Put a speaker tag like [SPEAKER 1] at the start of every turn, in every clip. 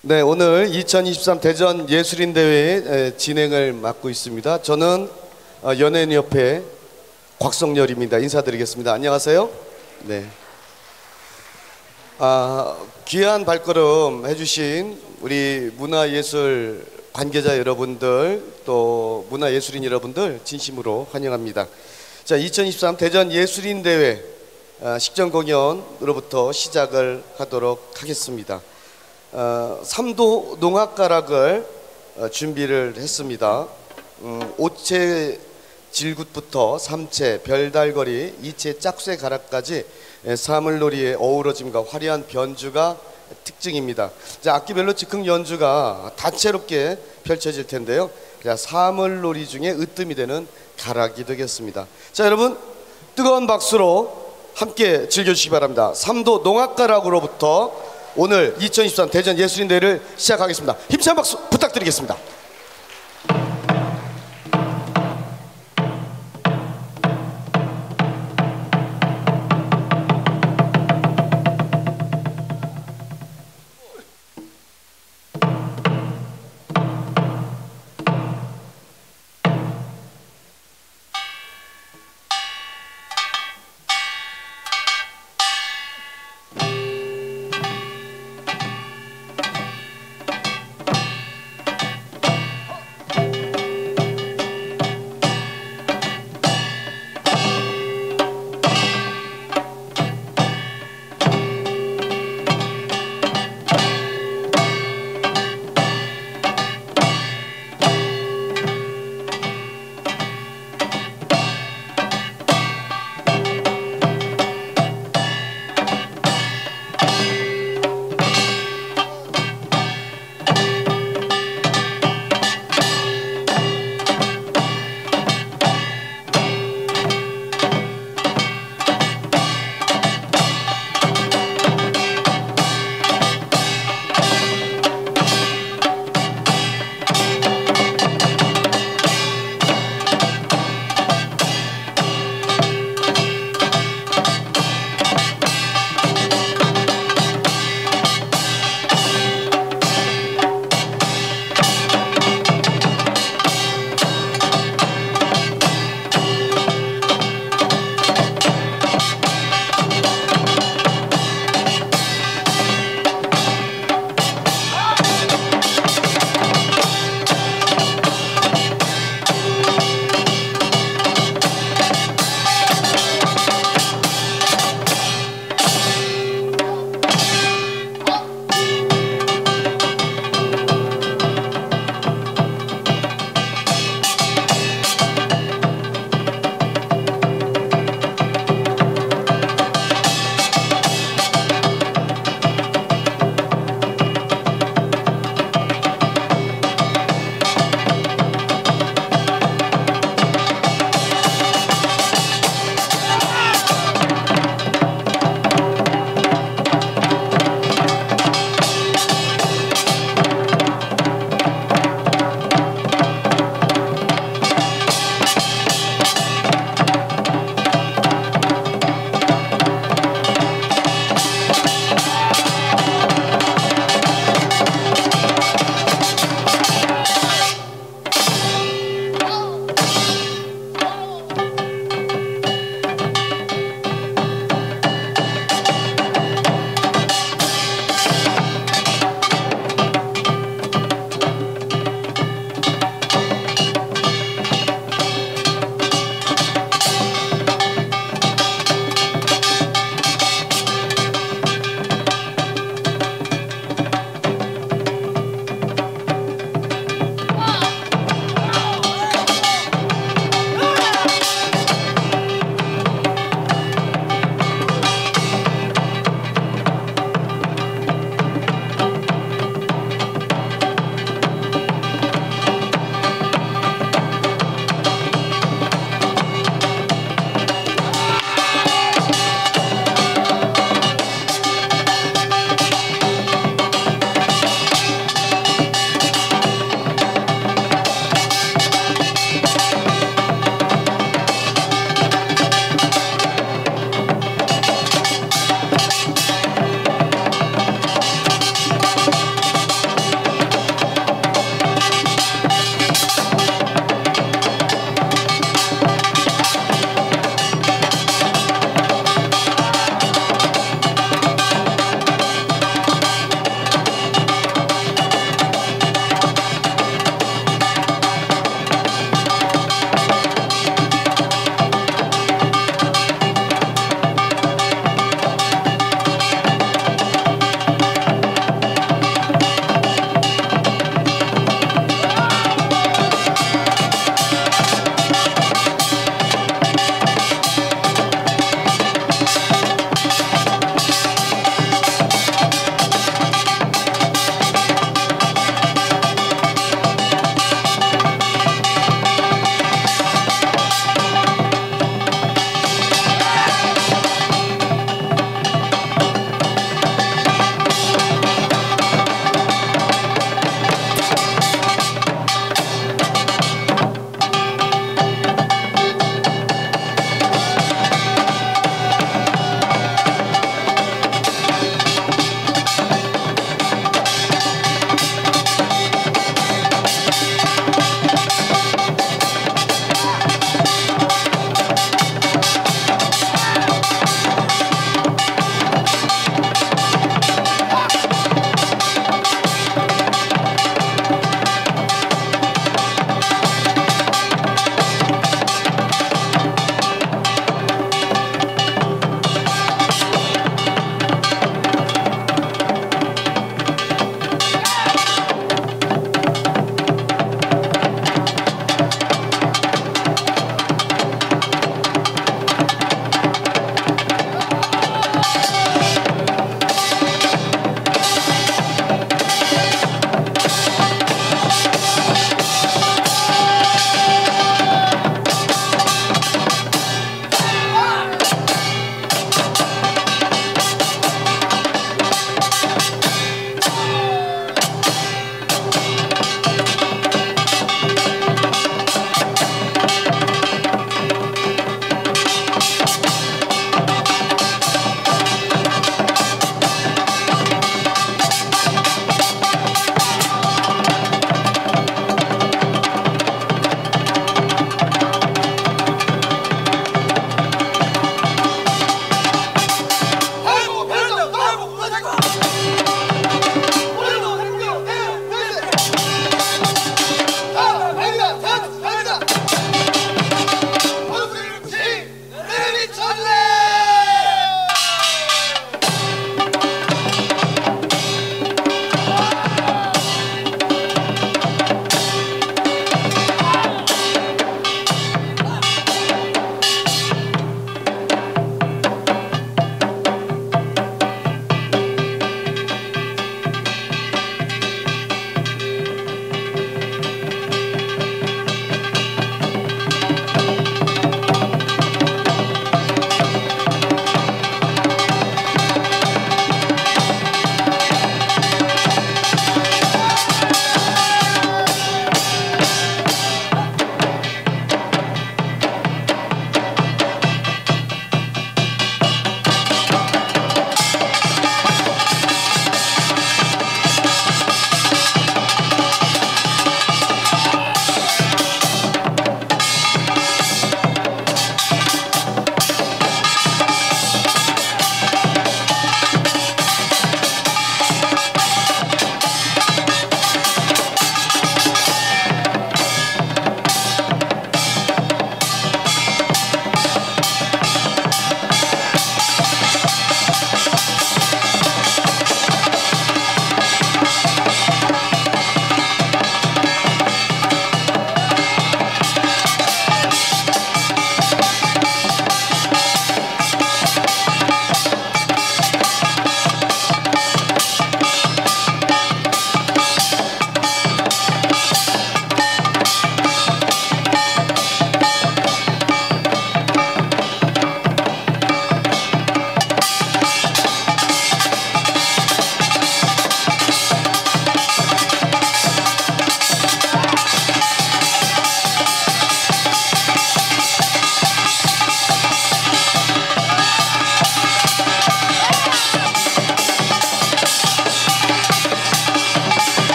[SPEAKER 1] 네, 오늘 2023 대전 예술인대회 진행을 맡고 있습니다. 저는 연예인협회 곽성열입니다. 인사드리겠습니다. 안녕하세요. 네. 귀한 발걸음 해주신 우리 문화예술 관계자 여러분들, 또 문화예술인 여러분들 진심으로 환영합니다. 자, 2023 대전 예술인대회 식전 공연으로부터 시작을 하도록 하겠습니다. 삼도 농악가락을 준비를 했습니다. 5채 질굿부터 3채 별달거리, 2채 짝쇠 가락까지 사물놀이의 어우러짐과 화려한 변주가 특징입니다. 자, 악기별로 즉흥 연주가 다채롭게 펼쳐질 텐데요. 자, 사물놀이 중에 으뜸이 되는 가락이 되겠습니다. 자, 여러분 뜨거운 박수로 함께 즐겨주시기 바랍니다. 삼도 농악가락으로부터 오늘 2023 대전 예술인대회를 시작하겠습니다. 힘찬 박수 부탁드리겠습니다.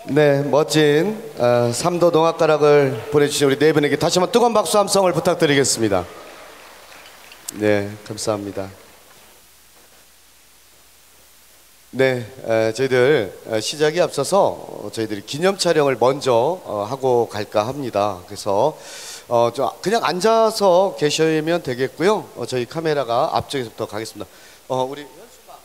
[SPEAKER 1] 네, 멋진 3도 농악가락을 보내주신 우리 네 분에게 다시 한번 뜨거운 박수 함성을 부탁드리겠습니다. 네, 감사합니다. 네, 저희들 시작에 앞서서 저희들이 기념 촬영을 먼저 하고 갈까 합니다. 그래서 좀 그냥 앉아서 계시면 되겠고요. 저희 카메라가 앞쪽에서부터 가겠습니다. 우리 현수가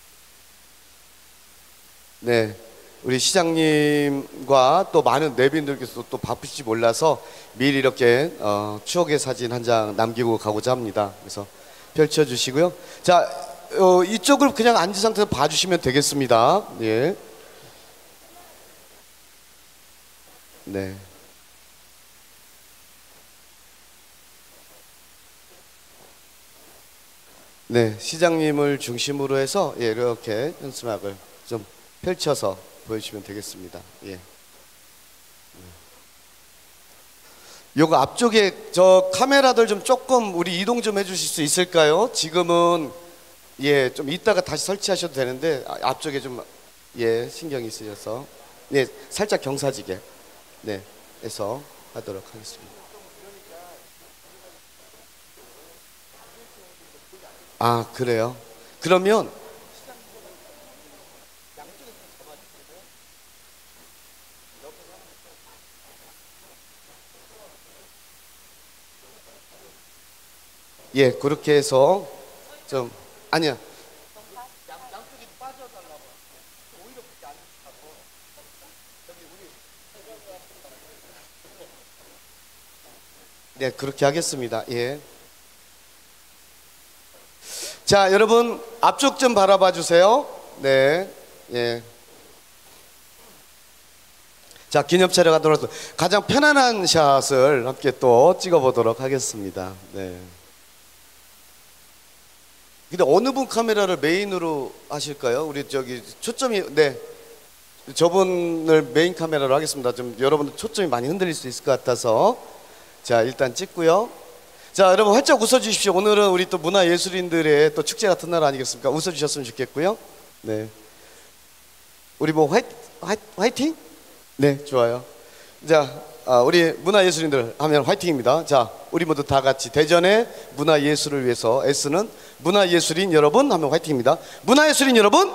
[SPEAKER 1] 네, 우리 시장님과 또 많은 내빈들께서 또 바쁘실지 몰라서 미리 이렇게 추억의 사진 한 장 남기고 가고자 합니다. 그래서 펼쳐주시고요. 자, 이쪽을 그냥 앉은 상태에서 봐주시면 되겠습니다. 예. 네. 네, 시장님을 중심으로 해서 예, 이렇게 현수막을 좀 펼쳐서 보여주시면 되겠습니다. 예. 요거 앞쪽에 저 카메라들 좀 조금 우리 이동 좀 해주실 수 있을까요? 지금은 예, 좀 이따가 다시 설치하셔도 되는데 앞쪽에 좀 예, 신경이 쓰셔서 네, 살짝 경사지게 네, 해서 하도록 하겠습니다. 아, 그래요? 그러면 예, 그렇게 해서 좀 아니야. 네, 그렇게 하겠습니다. 예. 자, 여러분 앞쪽 좀 바라봐 주세요. 네, 예. 자, 기념 촬영하도록 가장 편안한 샷을 함께 또 찍어보도록 하겠습니다. 네. 근데 어느 분 카메라를 메인으로 하실까요? 우리 저기 초점이 네, 저분을 메인 카메라로 하겠습니다. 좀 여러분들 초점이 많이 흔들릴 수 있을 것 같아서 자, 일단 찍고요. 자, 여러분 활짝 웃어주십시오. 오늘은 우리 또 문화예술인들의 또 축제 같은 날 아니겠습니까? 웃어주셨으면 좋겠고요. 네, 우리 뭐 화이팅? 네, 좋아요. 자, 우리 문화예술인들 하면 화이팅입니다. 자, 우리 모두 다 같이 대전의 문화예술을 위해서 애쓰는 문화예술인 여러분 하면 화이팅입니다. 문화예술인 여러분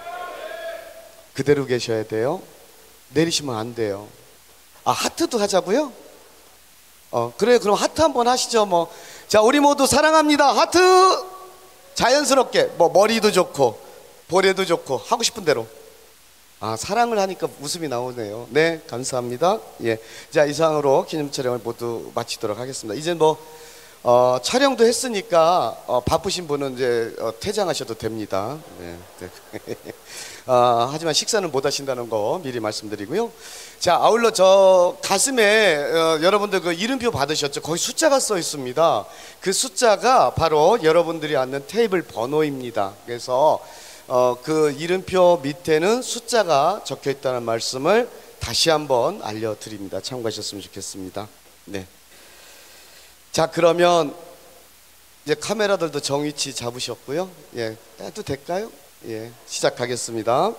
[SPEAKER 1] 그대로 계셔야 돼요. 내리시면 안 돼요. 아, 하트도 하자고요? 그래, 그럼 하트 한번 하시죠. 뭐, 자, 우리 모두 사랑합니다. 하트. 자연스럽게 뭐 머리도 좋고 볼에도 좋고 하고 싶은 대로. 아, 사랑을 하니까 웃음이 나오네요. 네, 감사합니다. 예, 자, 이상으로 기념 촬영을 모두 마치도록 하겠습니다. 이제 뭐 촬영도 했으니까 바쁘신 분은 이제 퇴장하셔도 됩니다. 네, 네. 하지만 식사는 못 하신다는 거 미리 말씀드리고요. 자, 아울러 저 가슴에 여러분들 그 이름표 받으셨죠? 거기 숫자가 써 있습니다. 그 숫자가 바로 여러분들이 앉는 테이블 번호입니다. 그래서 그 이름표 밑에는 숫자가 적혀 있다는 말씀을 다시 한번 알려드립니다. 참고하셨으면 좋겠습니다. 네. 자, 그러면 이제 카메라들도 정위치 잡으셨고요. 예, 해도 될까요? 예, 시작하겠습니다.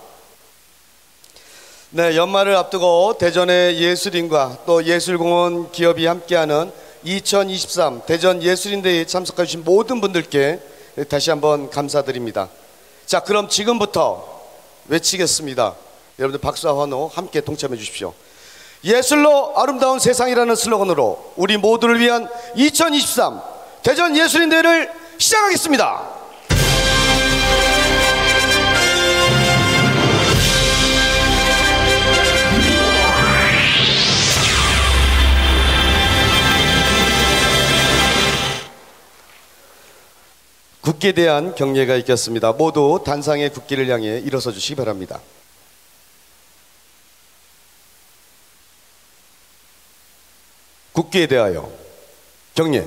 [SPEAKER 1] 네, 연말을 앞두고 대전의 예술인과 또 예술공원 기업이 함께하는 2023 대전 예술인대회에 참석해 주신 모든 분들께 다시 한번 감사드립니다. 자, 그럼 지금부터 외치겠습니다. 여러분들 박수와 환호 함께 동참해 주십시오. 예술로 아름다운 세상이라는 슬로건으로 우리 모두를 위한 2023 대전 예술인대회를 시작하겠습니다. 국기에 대한 경례가 있겠습니다. 모두 단상의 국기를 향해 일어서 주시기 바랍니다. 국기에 대하여 경례.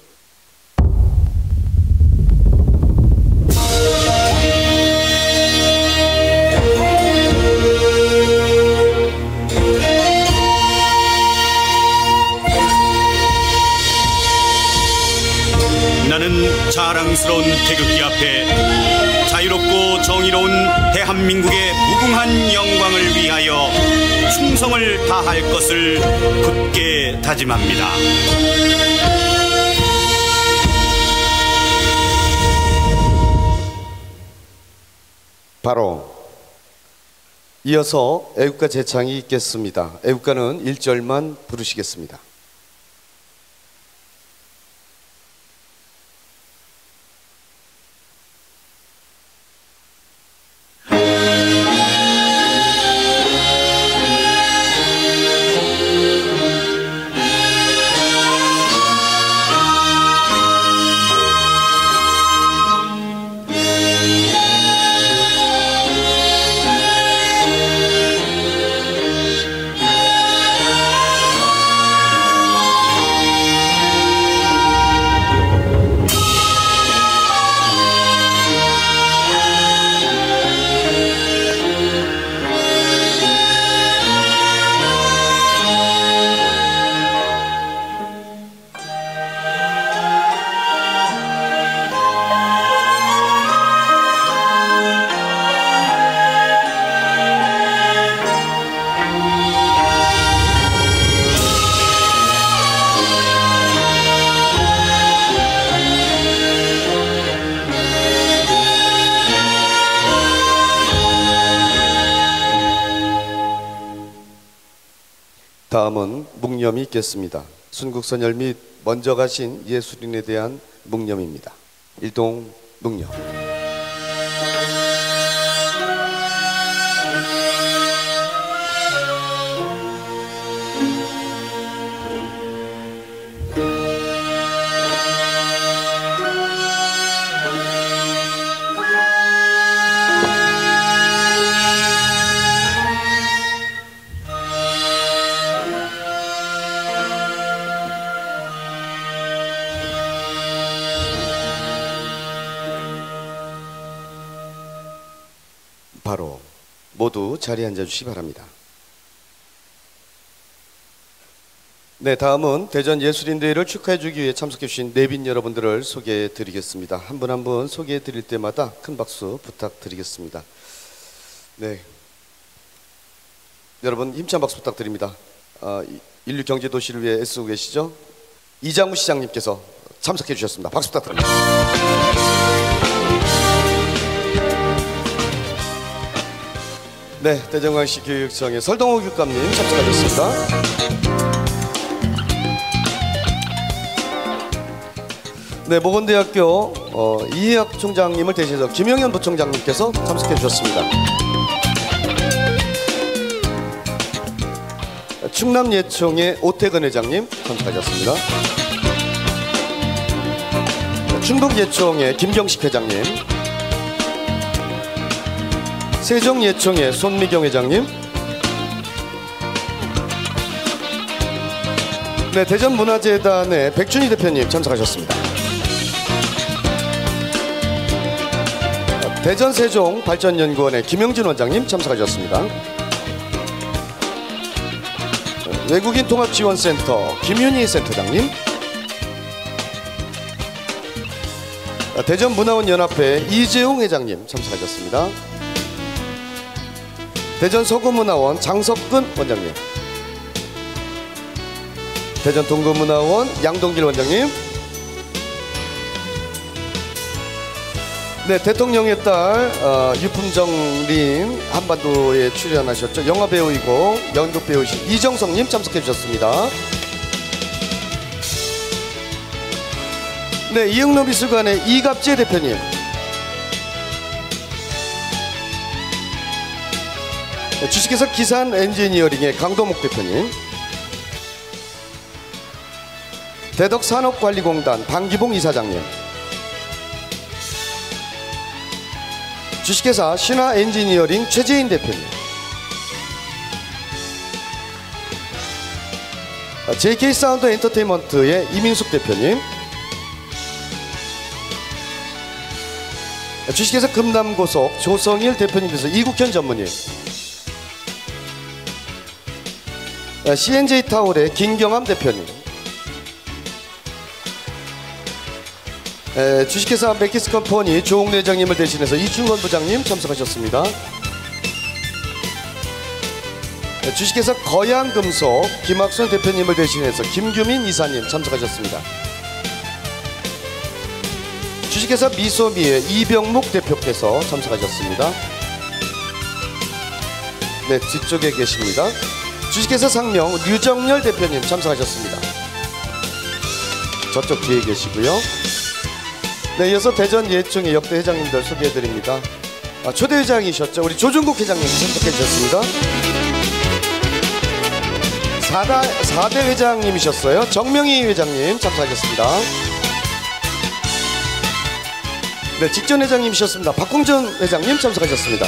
[SPEAKER 2] 나는 자랑스러운 태극기 앞에 자유롭고 정의로운 대한민국의 무궁한 영광을 위하여 충성을 다할 것을 굳게 다짐합니다.
[SPEAKER 1] 바로 이어서 애국가 제창이 있겠습니다. 애국가는 1절만 부르시겠습니다. 다음은 묵념이 있겠습니다. 순국선열 및 먼저 가신 예술인에 대한 묵념입니다. 일동 묵념. 바로 모두 자리에 앉아주시기 바랍니다. 네, 다음은 대전 예술인대회를 축하해주기 위해 참석해주신 내빈 여러분들을 소개해드리겠습니다. 한 분 한 분 소개해드릴 때마다 큰 박수 부탁드리겠습니다. 네, 여러분 힘찬 박수 부탁드립니다. 인류 경제 도시를 위해 애쓰고 계시죠? 이장우 시장님께서 참석해 주셨습니다. 박수 부탁드립니다. 네, 대전광시 교육청의 설동호 교육감님 참석하셨습니다. 네, 모건대학교 이해학 총장님을 대신해서 김영현 부총장님께서 참석해 주셨습니다. 충남예총의 오태근 회장님 참석하셨습니다. 충북예총의 김경식 회장님, 세종예총의 손미경 회장님, 네, 대전문화재단의 백준희 대표님 참석하셨습니다. 대전세종발전연구원의 김영진 원장님 참석하셨습니다. 외국인 통합지원센터 김윤희 센터장님, 대전문화원연합회 이재용 회장님 참석하셨습니다. 대전서구문화원 장석근 원장님, 대전동구문화원 양동길 원장님, 네, 대통령의 딸 유품정린 한반도에 출연하셨죠. 영화배우이고 연극배우이신 이정성님 참석해 주셨습니다. 네, 이응로 미술관의 이갑재 대표님, 주식회사 기산 엔지니어링의 강도목 대표님, 대덕산업관리공단 방기봉 이사장님, 주식회사 신화 엔지니어링 최재인 대표님, JK 사운드 엔터테인먼트의 이민숙 대표님, 주식회사 금남고속 조성일 대표님께서 이국현 전무님, CNJ 타올의 김경암 대표님, 주식회사 맥키스컴퍼니 조홍래 회장님을 대신해서 이충건 부장님 참석하셨습니다. 주식회사 거양금속 김학순 대표님을 대신해서 김규민 이사님 참석하셨습니다. 주식회사 미소미의 이병묵 대표께서 참석하셨습니다. 네, 뒤쪽에 계십니다. 주식회사 상명 류정열 대표님 참석하셨습니다. 저쪽 뒤에 계시고요. 네, 이어서 대전 예총의 역대 회장님들 소개해드립니다. 초대 회장이셨죠. 우리 조중국 회장님 참석해 주셨습니다. 4대 회장님이셨어요. 정명희 회장님 참석하셨습니다. 네, 직전 회장님이셨습니다. 박홍준 회장님 참석하셨습니다.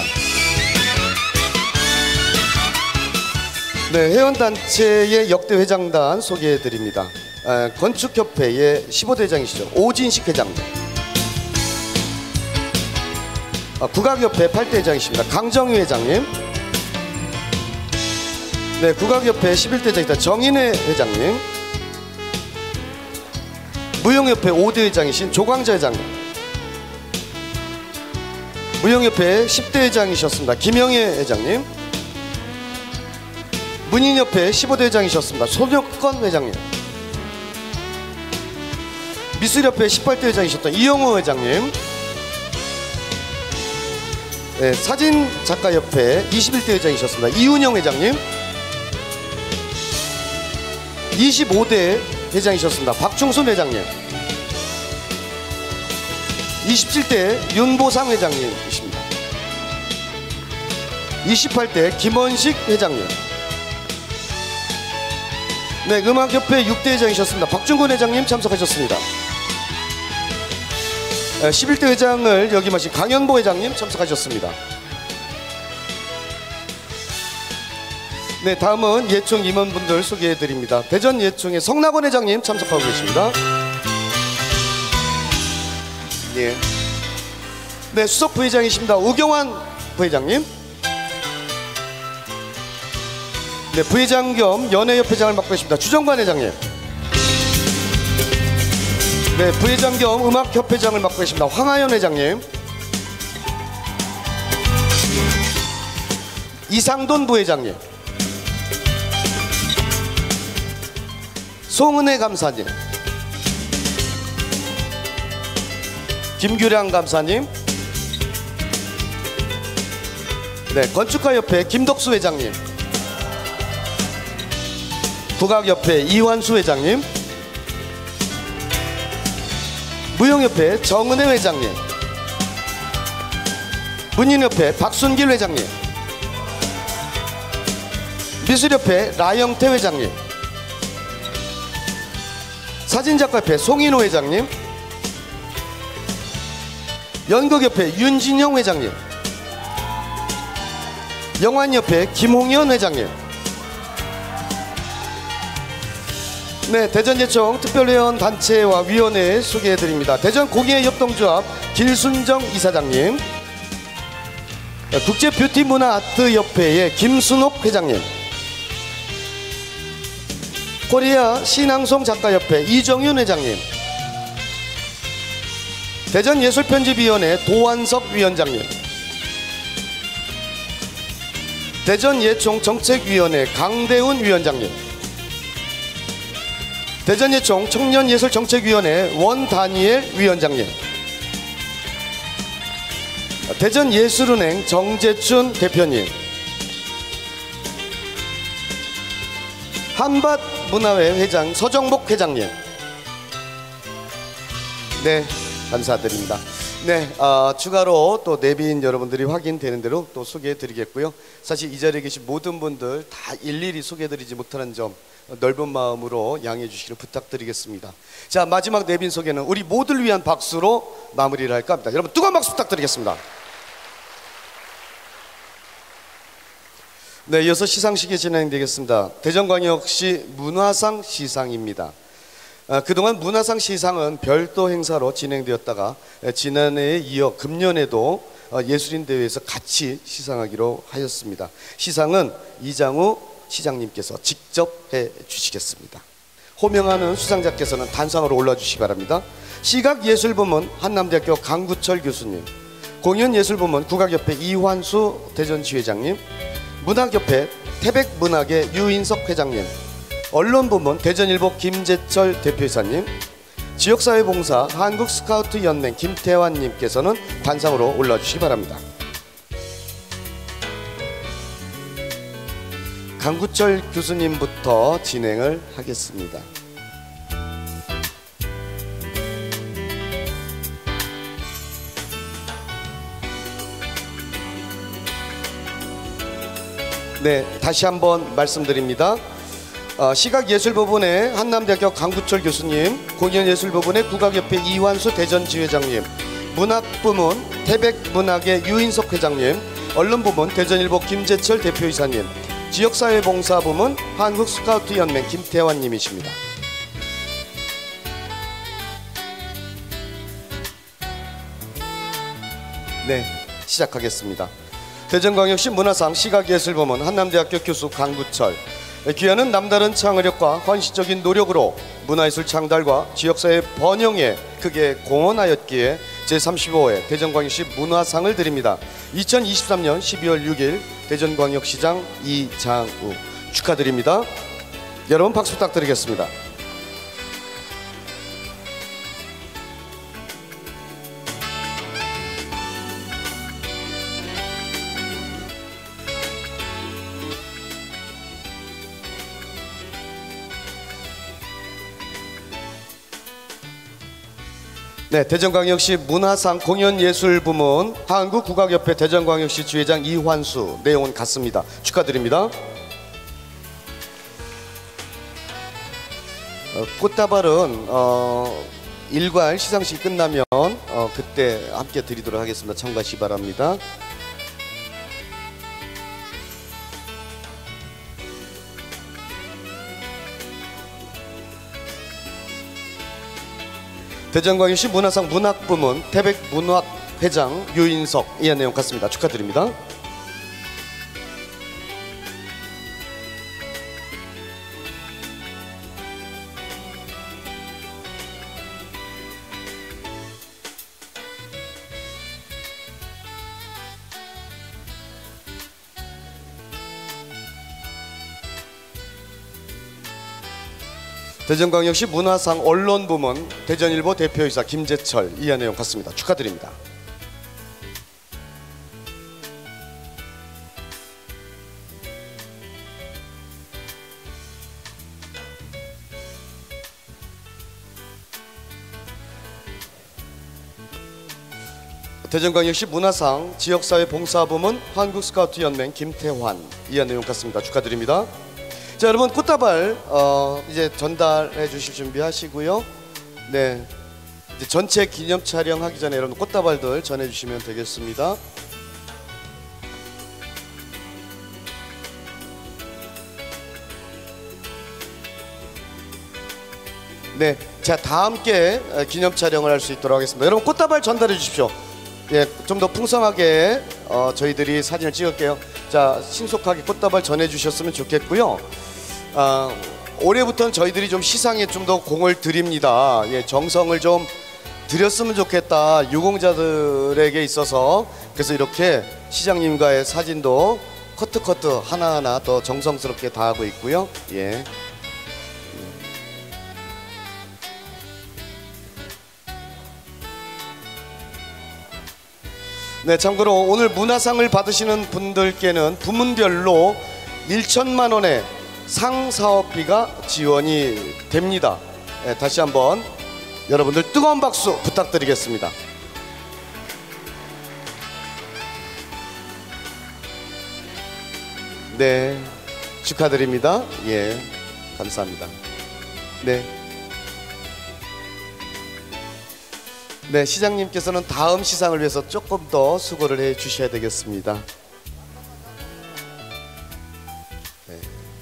[SPEAKER 1] 네, 회원단체의 역대 회장단 소개해드립니다. 건축협회의 15대 회장이시죠. 오진식 회장님. 국악협회 8대 회장이십니다. 강정희 회장님. 네, 국악협회 11대 회장이다. 정인혜 회장님. 무용협회 5대 회장이신 조광자 회장님. 무용협회 10대 회장이셨습니다. 김영애 회장님. 문인협회 15대 회장이셨습니다. 손혁건 회장님. 미술협회 18대 회장이셨던 이영호 회장님. 네, 사진작가협회 21대 회장이셨습니다. 이훈영 회장님. 25대 회장이셨습니다. 박충순 회장님. 27대 윤보상 회장님이십니다. 28대 김원식 회장님. 네, 음악협회 6대 회장이셨습니다. 박준곤 회장님 참석하셨습니다. 11대 회장을 역임하신 강현보 회장님 참석하셨습니다. 네, 다음은 예총 임원분들 소개해드립니다. 대전 예총의 성낙원 회장님 참석하고 계십니다. 네, 네, 수석 부회장이십니다. 우경환 부회장님. 네, 부회장 겸 연예협회장을 맡고 계십니다. 주정관 회장님. 네, 부회장 겸 음악협회장을 맡고 계십니다. 황하연 회장님. 이상돈 부회장님. 송은혜 감사님. 김규량 감사님. 네, 건축가협회 김덕수 회장님. 국악협회 이환수 회장님. 무용협회 정은혜 회장님. 문인협회 박순길 회장님. 미술협회 라영태 회장님. 사진작가협회 송인호 회장님. 연극협회 윤진영 회장님. 영환협회 김홍현 회장님. 네, 대전예총 특별회원 단체와 위원회 소개해드립니다. 대전공예협동조합 길순정 이사장님. 국제뷰티문화아트협회의 김순옥 회장님. 코리아 신앙송작가협회 이정윤 회장님. 대전예술편집위원회 도환석 위원장님. 대전예총 정책위원회 강대훈 위원장님. 대전예총 청년예술정책위원회 원다니엘 위원장님. 대전예술은행 정재춘 대표님. 한밭문화회 회장 서정복 회장님. 네, 감사드립니다. 네, 추가로 또 내빈 여러분들이 확인되는 대로 또 소개해드리겠고요. 사실 이 자리에 계신 모든 분들 다 일일이 소개해드리지 못하는 점 넓은 마음으로 양해해 주시기를 부탁드리겠습니다. 자, 마지막 내빈 소개는 우리 모두를 위한 박수로 마무리를 할까 합니다. 여러분 뜨거운 박수 부탁드리겠습니다. 네, 이어서 시상식이 진행되겠습니다. 대전광역시 문화상 시상입니다. 그동안 문화상 시상은 별도 행사로 진행되었다가 지난해에 이어 금년에도 예술인대회에서 같이 시상하기로 하였습니다. 시상은 이장우 시장님께서 직접 해주시겠습니다. 호명하는 수상자께서는 단상으로 올라주시기 바랍니다. 시각예술부문 한남대학교 강구철 교수님, 공연예술부문 국악협회 이환수 대전지회장님, 문학협회 태백문학의 유인석 회장님, 언론부문 대전일보 김재철 대표이사님, 지역사회봉사 한국스카우트연맹 김태환님께서는 단상으로 올라주시기 바랍니다. 강구철 교수님부터 진행을 하겠습니다. 네, 다시 한번 말씀드립니다. 시각예술부문의 한남대학교 강구철 교수님, 공연예술부문의 국악협회 이환수 대전지회장님, 문학부문 태백문학의 유인석 회장님, 언론부문 대전일보 김재철 대표이사님, 지역사회봉사부문 한국스카우트연맹 김태환님이십니다. 네, 시작하겠습니다. 대전광역시 문화상 시각예술부문 한남대학교 교수 강구철, 귀하는 남다른 창의력과 헌신적인 노력으로 문화예술 창달과 지역사회 번영에 크게 공헌하였기에 제35회 대전광역시 문화상을 드립니다. 2023년 12월 6일 대전광역시장 이장우 축하드립니다. 여러분 박수 부탁드리겠습니다. 네, 대전광역시 문화상 공연예술부문 한국국악협회 대전광역시 주회장 이환수, 내용은 같습니다. 축하드립니다. 꽃다발은 일괄 시상식이 끝나면 그때 함께 드리도록 하겠습니다. 참가하시기 바랍니다. 대전광역시 문화상 문학부문 태백문학회장 유인석, 이한 내용 같습니다. 축하드립니다. 대전광역시 문화상 언론부문 대전일보 대표이사 김재철, 이한 내용 같습니다. 축하드립니다. 대전광역시 문화상 지역사회봉사부문 한국스카우트연맹 김태환, 이한 내용 같습니다. 축하드립니다. 자, 여러분 꽃다발 이제 전달해 주실 준비하시고요. 네, 이제 전체 기념 촬영하기 전에 여러분 꽃다발들 전해 주시면 되겠습니다. 네, 자, 다 함께 기념 촬영을 할 수 있도록 하겠습니다. 여러분 꽃다발 전달해 주십시오. 예, 좀 더 풍성하게 저희들이 사진을 찍을게요. 자, 신속하게 꽃다발 전해 주셨으면 좋겠고요. 올해부터는 저희들이 좀 시상에 좀 더 공을 드립니다. 예, 정성을 좀 드렸으면 좋겠다, 유공자들에게 있어서. 그래서 이렇게 시장님과의 사진도 커트 하나하나 더 정성스럽게 다 하고 있고요. 예. 네, 참고로 오늘 문화상을 받으시는 분들께는 부문별로 1천만 원의 상사업비가 지원이 됩니다. 네, 다시 한번 여러분들 뜨거운 박수 부탁드리겠습니다. 네, 축하드립니다. 예, 감사합니다. 네. 네, 시장님께서는 다음 시상을 위해서 조금 더 수고를 해 주셔야 되겠습니다. 네.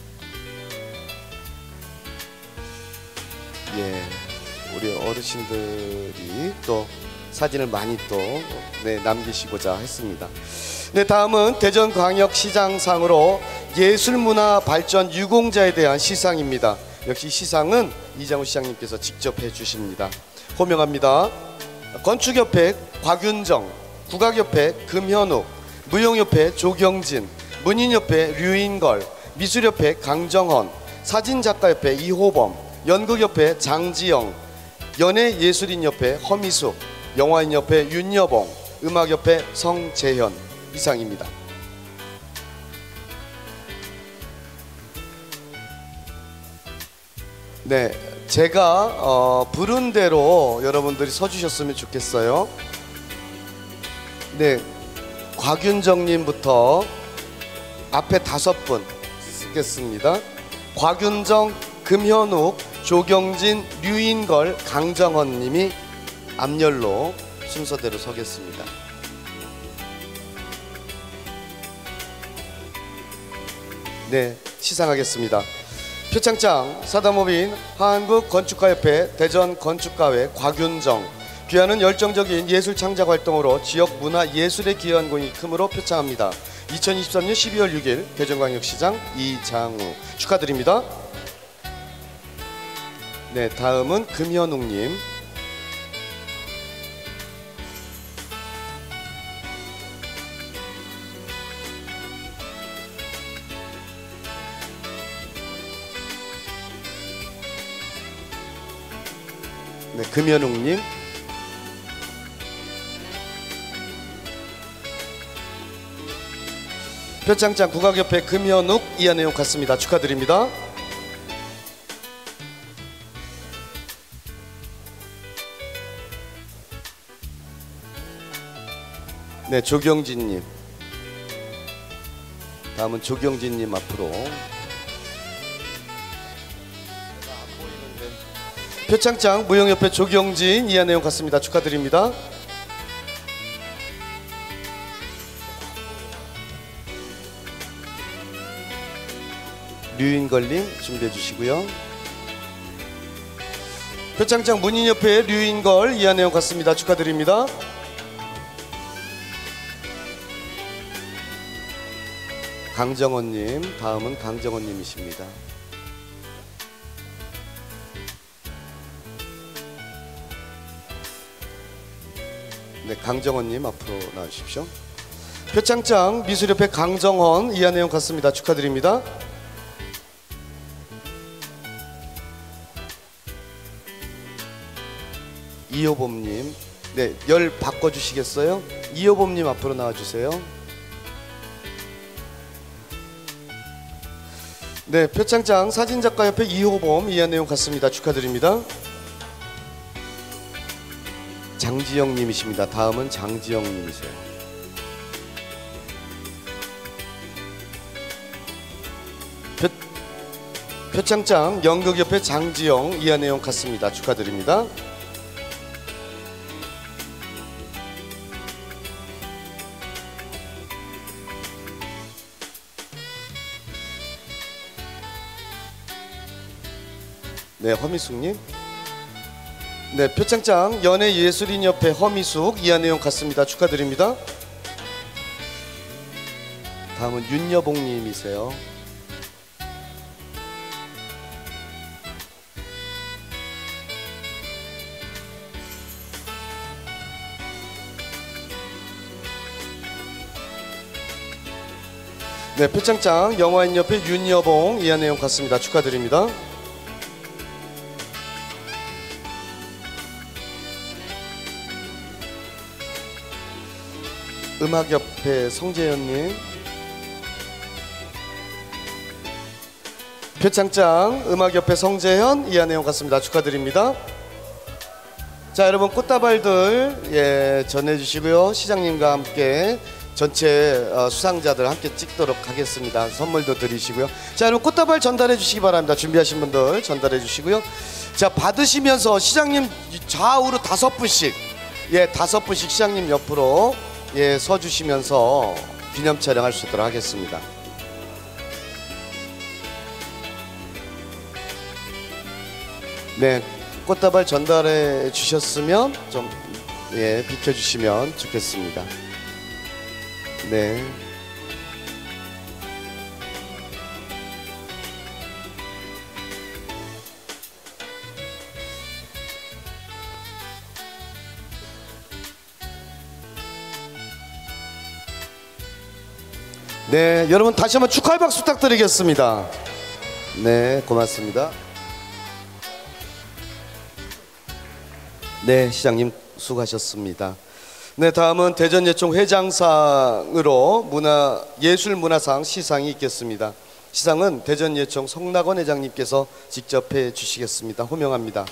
[SPEAKER 1] 예, 우리 어르신들이 또 사진을 많이 또 남기시고자 했습니다. 네, 다음은 대전광역시장상으로 예술문화발전 유공자에 대한 시상입니다. 역시 시상은 이장우 시장님께서 직접 해주십니다. 호명합니다. 건축협회 곽윤정, 국악협회 금현욱, 무용협회 조경진, 문인협회 류인걸, 미술협회 강정헌, 사진작가협회 이호범, 연극협회 장지영, 연예예술인협회 허미숙, 영화인협회 윤여봉, 음악협회 성재현 이상입니다. 네, 제가 부른 대로 여러분들이 서주셨으면 좋겠어요. 네, 곽윤정님부터 앞에 5분 쓰겠습니다. 곽윤정, 금현욱, 조경진, 류인걸, 강정헌님이 앞열로 순서대로 서겠습니다. 네, 시상하겠습니다. 표창장 사다모빈 한국건축가협회 대전건축가회 곽윤정, 귀하는 열정적인 예술 창작 활동으로 지역 문화 예술에 기여한 공이 크므로 표창합니다. 2023년 12월 6일 대전광역시장 이장우 축하드립니다. 네, 다음은 금현욱님. 네, 금현욱님. 표창장 국악협회 금현욱 이하내용 같습니다. 축하드립니다. 네, 조경진님. 다음은 조경진님 앞으로. 표창장 무용협회 조경진 이하내용 같습니다. 축하드립니다. 류인걸님 준비해 주시고요. 표창장 문인협회 류인걸 이하내용 같습니다. 축하드립니다. 강정헌님, 다음은 강정헌님이십니다. 네, 강정헌님 앞으로 나와주십시오. 표창장 미술협회 강정헌 이하내용 같습니다. 축하드립니다. 이호범님, 네, 열 바꿔주시겠어요? 이호범님 앞으로 나와주세요. 네, 표창장 사진작가협회 이호범 이하내용 같습니다. 축하드립니다. 장지영님이십니다. 다음은 장지영님이세요. 표창장 연극협회 장지영 이하내용 같습니다. 축하드립니다. 네, 허미숙님. 네, 표창장 연예예술인협회 허미숙 이하내용 같습니다. 축하드립니다. 다음은 윤여봉님이세요. 네, 표창장 영화인협회 윤여봉 이하내용 같습니다. 축하드립니다. 음악협회 성재현님. 표창장 음악협회 성재현 이하내용 같습니다. 축하드립니다. 자, 여러분 꽃다발들 전해주시고요. 시장님과 함께 전체 수상자들 함께 찍도록 하겠습니다. 선물도 드리시고요. 자, 여러분 꽃다발 전달해 주시기 바랍니다. 준비하신 분들 전달해 주시고요. 자, 받으시면서 시장님 좌우로 5분씩 5분씩 시장님 옆으로 서주시면서 기념 촬영할 수 있도록 하겠습니다. 네, 꽃다발 전달해 주셨으면 좀 비켜주시면 좋겠습니다. 네. 네, 여러분 다시 한번 축하의 박수 부탁드리겠습니다. 네, 고맙습니다. 네, 시장님 수고하셨습니다. 네, 다음은 대전예총 회장상으로 예술문화상 시상이 있겠습니다. 시상은 대전예총 성낙원 회장님께서 직접 해주시겠습니다. 호명합니다.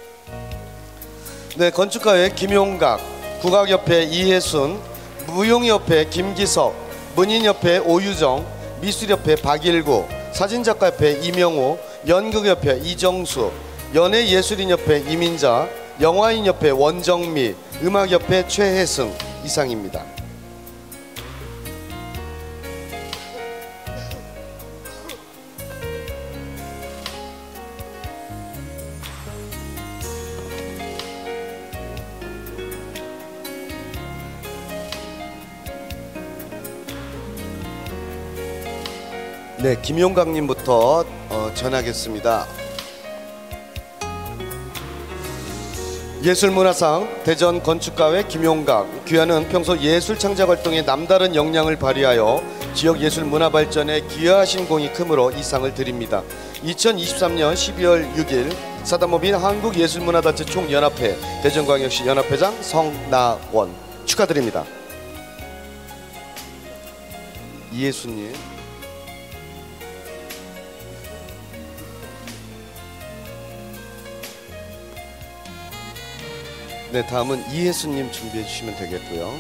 [SPEAKER 1] 네, 건축가회 김용각, 국악협회 이혜순, 무용협회 김기석, 문인협회 오유정, 미술협회 박일구, 사진작가협회 이명호, 연극협회 이정수, 연예예술인협회 이민자, 영화인협회 원정미, 음악협회 최혜승 이상입니다. 네, 김용각님부터 전하겠습니다. 예술문화상 대전 건축가회 김용각. 귀하는 평소 예술 창작 활동에 남다른 역량을 발휘하여 지역 예술 문화 발전에 기여하신 공이 크므로 이 상을 드립니다. 2023년 12월 6일 사단법인 한국예술문화단체 총연합회 대전광역시 연합회장 성낙원 축하드립니다. 이예수님. 네, 다음은 이혜수님 준비해 주시면 되겠고요.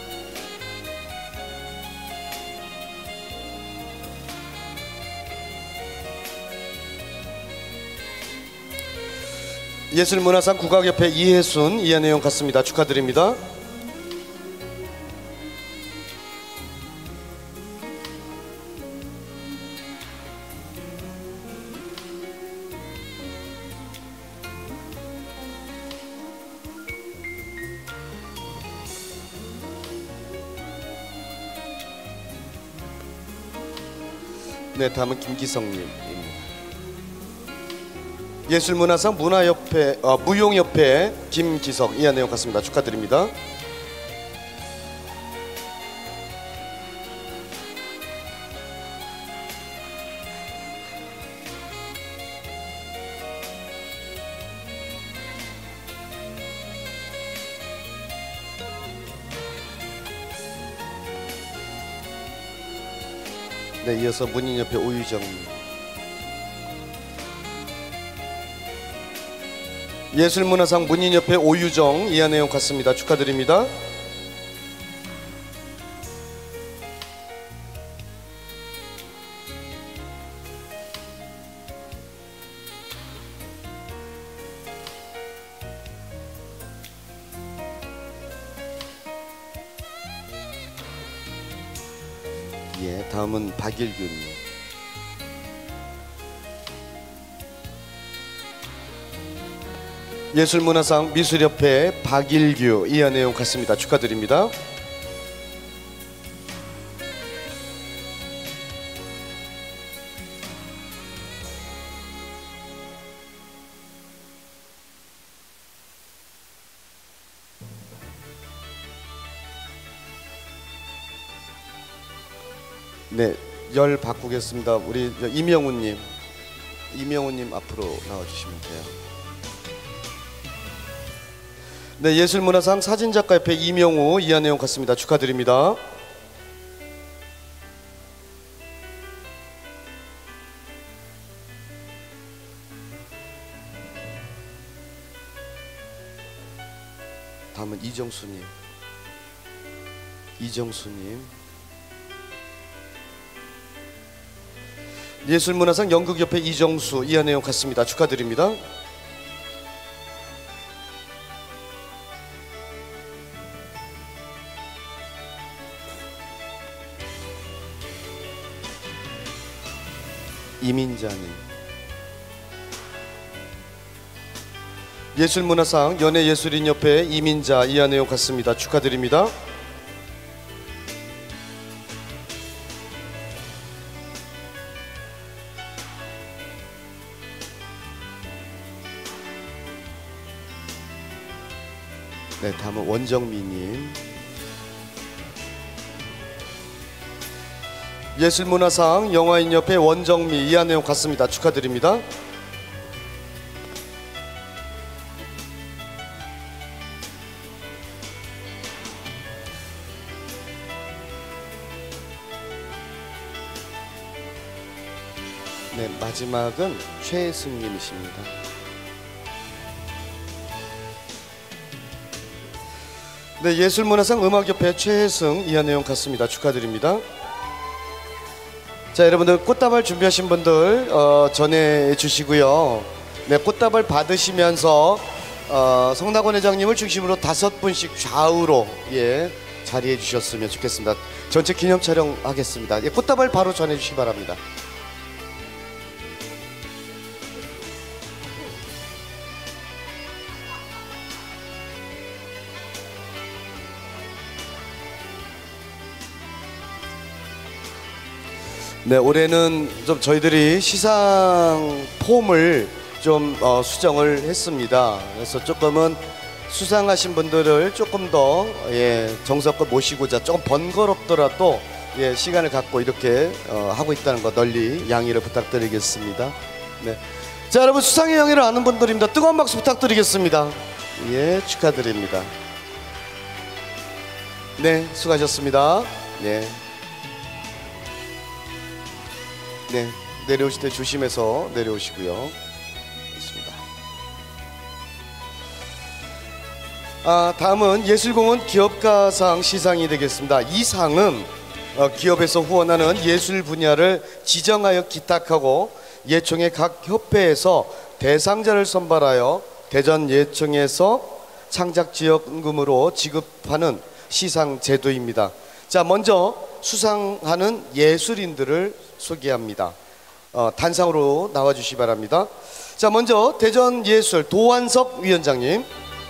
[SPEAKER 1] 예술문화상 국악협회 이혜순 이해 내용 같습니다. 축하드립니다. 네, 다음은 김기성님입니다. 예술문화상 무용협회 김기석 이해 내용 같습니다. 축하드립니다. 네, 이어서 문인협회 오유정. 예술문화상 문인협회 오유정 이해 내용 같습니다. 축하드립니다. 예, 다음은 박일균. 예술문화상 미술협회 박일규 이해 내용 같습니다. 축하드립니다. 네, 열 바꾸겠습니다. 우리 이명훈님 앞으로 나와주시면 돼요. 네, 예술문화상 사진작가협회 이명호 이해 내용 같습니다. 축하드립니다. 다음은 이정수님. 예술문화상 연극협회 이정수 이해 내용 같습니다. 축하드립니다. 이민자님. 예술문화상 연예예술인협회 이민자 이해 내용 같습니다. 축하드립니다. 네, 다음은 원정미님. 예술문화상 영화인협회 원정미 이한내용 갔습니다. 축하드립니다. 네, 마지막은 최승님이십니다. 네, 예술문화상 음악협회 최혜승 이한내용 갔습니다. 축하드립니다. 자, 여러분들 꽃다발 준비하신 분들 전해주시고요. 네, 꽃다발 받으시면서 성낙원 회장님을 중심으로 5분씩 좌우로 자리해 주셨으면 좋겠습니다. 전체 기념 촬영하겠습니다. 꽃다발 바로 전해주시기 바랍니다. 네, 올해는 좀 저희들이 시상 폼을 좀 수정을 했습니다. 그래서 조금은 수상하신 분들을 조금 더 정성껏 모시고자 조금 번거롭더라도 시간을 갖고 이렇게 하고 있다는 거 널리 양해를 부탁드리겠습니다. 네, 자, 여러분 수상의 영예를 아는 분들입니다. 뜨거운 박수 부탁드리겠습니다. 예, 축하드립니다. 네, 수고하셨습니다. 네. 네, 내려오실 때 조심해서 내려오시고요. 있습니다. 다음은 예술공헌 기업가상 시상이 되겠습니다. 이 상은 기업에서 후원하는 예술 분야를 지정하여 기탁하고 예총의 각 협회에서 대상자를 선발하여 대전 예총에서 창작지원금으로 지급하는 시상 제도입니다. 자, 먼저 수상하는 예술인들을 소개합니다. 단상으로 나와주시기 바랍니다. 자, 먼저 대전예술 도환석 위원장님,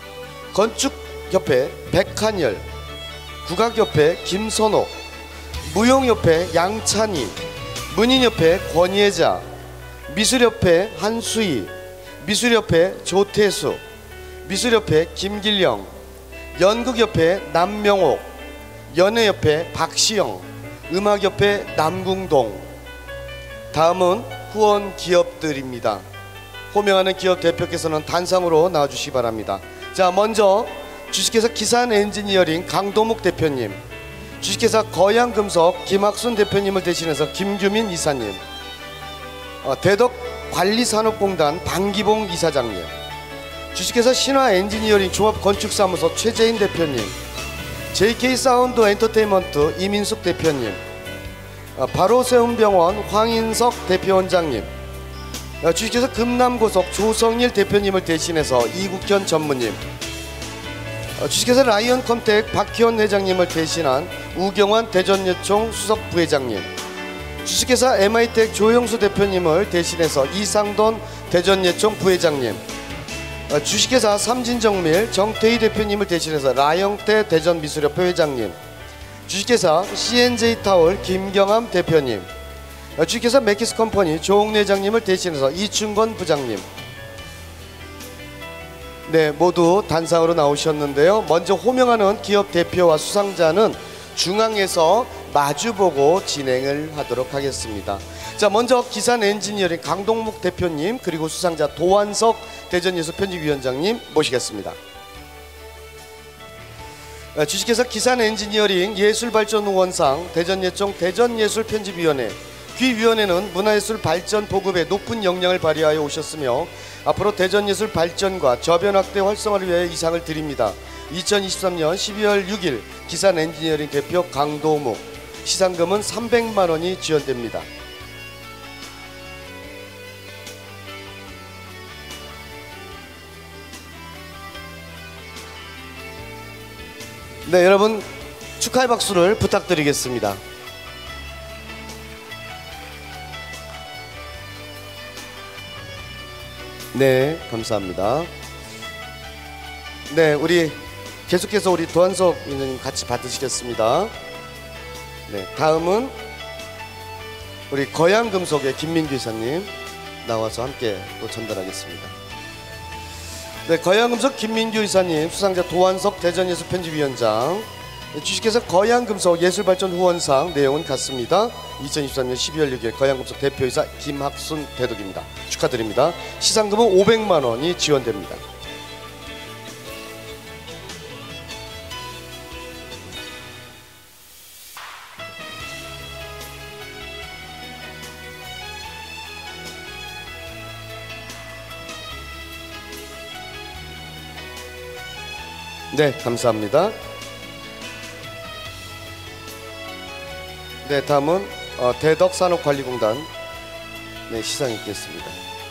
[SPEAKER 1] 건축협회 백한열, 국악협회 김선옥, 무용협회 양찬희, 문인협회 권예자, 미술협회 한수희, 미술협회 조태수, 미술협회 김길영, 연극협회 남명옥, 연예협회 박시영, 음악협회 남궁동. 다음은 후원 기업들입니다. 호명하는 기업 대표께서는 단상으로 나와주시기 바랍니다. 자, 먼저 주식회사 기산엔지니어링 강도묵 대표님, 주식회사 거양금속 김학순 대표님을 대신해서 김규민 이사님, 대덕관리산업공단 방기봉 이사장님, 주식회사 신화엔지니어링 종합건축사무소 최재인 대표님, JK사운드 엔터테인먼트 이민숙 대표님, 바로세움병원 황인석 대표원장님, 주식회사 금남고속 조성일 대표님을 대신해서 이국현 전무님, 주식회사 라이언컨택 박희원 회장님을 대신한 우경환 대전예총 수석부회장님, 주식회사 MI텍 조영수 대표님을 대신해서 이상돈 대전예총 부회장님, 주식회사 삼진정밀 정태희 대표님을 대신해서 라영태 대전미술협회 회장님, 주식회사 CNJ타월 김경암 대표님, 주식회사 맥키스컴퍼니 조홍래 회장님을 대신해서 이춘건 부장님. 네, 모두 단상으로 나오셨는데요. 먼저 호명하는 기업 대표와 수상자는 중앙에서 마주보고 진행을 하도록 하겠습니다. 자, 먼저 기산엔지니어링 강동묵 대표님, 그리고 수상자 도환석 대전예술 편집위원장님 모시겠습니다. 주식회사 기산엔지니어링 예술발전후원상 대전예총 대전예술편집위원회 귀위원회는 문화예술 발전 보급에 높은 역량을 발휘하여 오셨으며 앞으로 대전예술 발전과 저변확대 활성화를 위해 이 상을 드립니다. 2023년 12월 6일 기산엔지니어링 대표 강도묵, 시상금은 300만 원이 지원됩니다. 네, 여러분 축하의 박수를 부탁드리겠습니다. 네, 감사합니다. 네, 우리 계속해서 우리 도환석 위원님 같이 받으시겠습니다. 네, 다음은 우리 거양금속의 김민규 이사님 나와서 함께 또 전달하겠습니다. 네, 거양금속 김민규 이사님, 수상자 도환석 대전예술 편집위원장, 주식회사 거양금속 예술발전 후원상 내용은 같습니다. 2023년 12월 6일 거양금속 대표이사 김학순 대독입니다. 축하드립니다. 시상금은 500만 원이 지원됩니다. 네, 감사합니다. 네, 다음은 대덕산업관리공단 시상이 있겠습니다.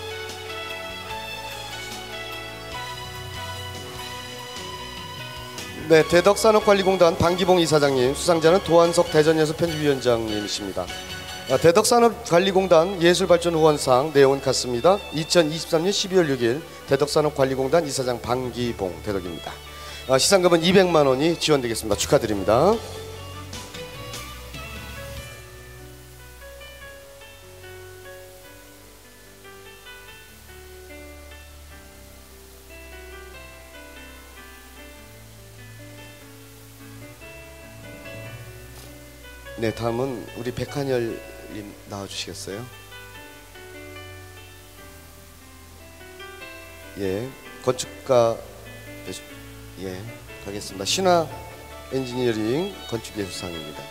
[SPEAKER 1] 네, 대덕산업관리공단 방기봉 이사장님, 수상자는 도한석 대전예술 편집위원장님이십니다. 대덕산업관리공단 예술발전 후원상 내용은 같습니다. 2023년 12월 6일 대덕산업관리공단 이사장 방기봉 대덕입니다. 시상금은 200만 원이 지원되겠습니다. 축하드립니다. 네, 다음은 우리 백한열님 나와주시겠어요? 예, 건축가 예, 가겠습니다. 신화 엔지니어링 건축예술상입니다.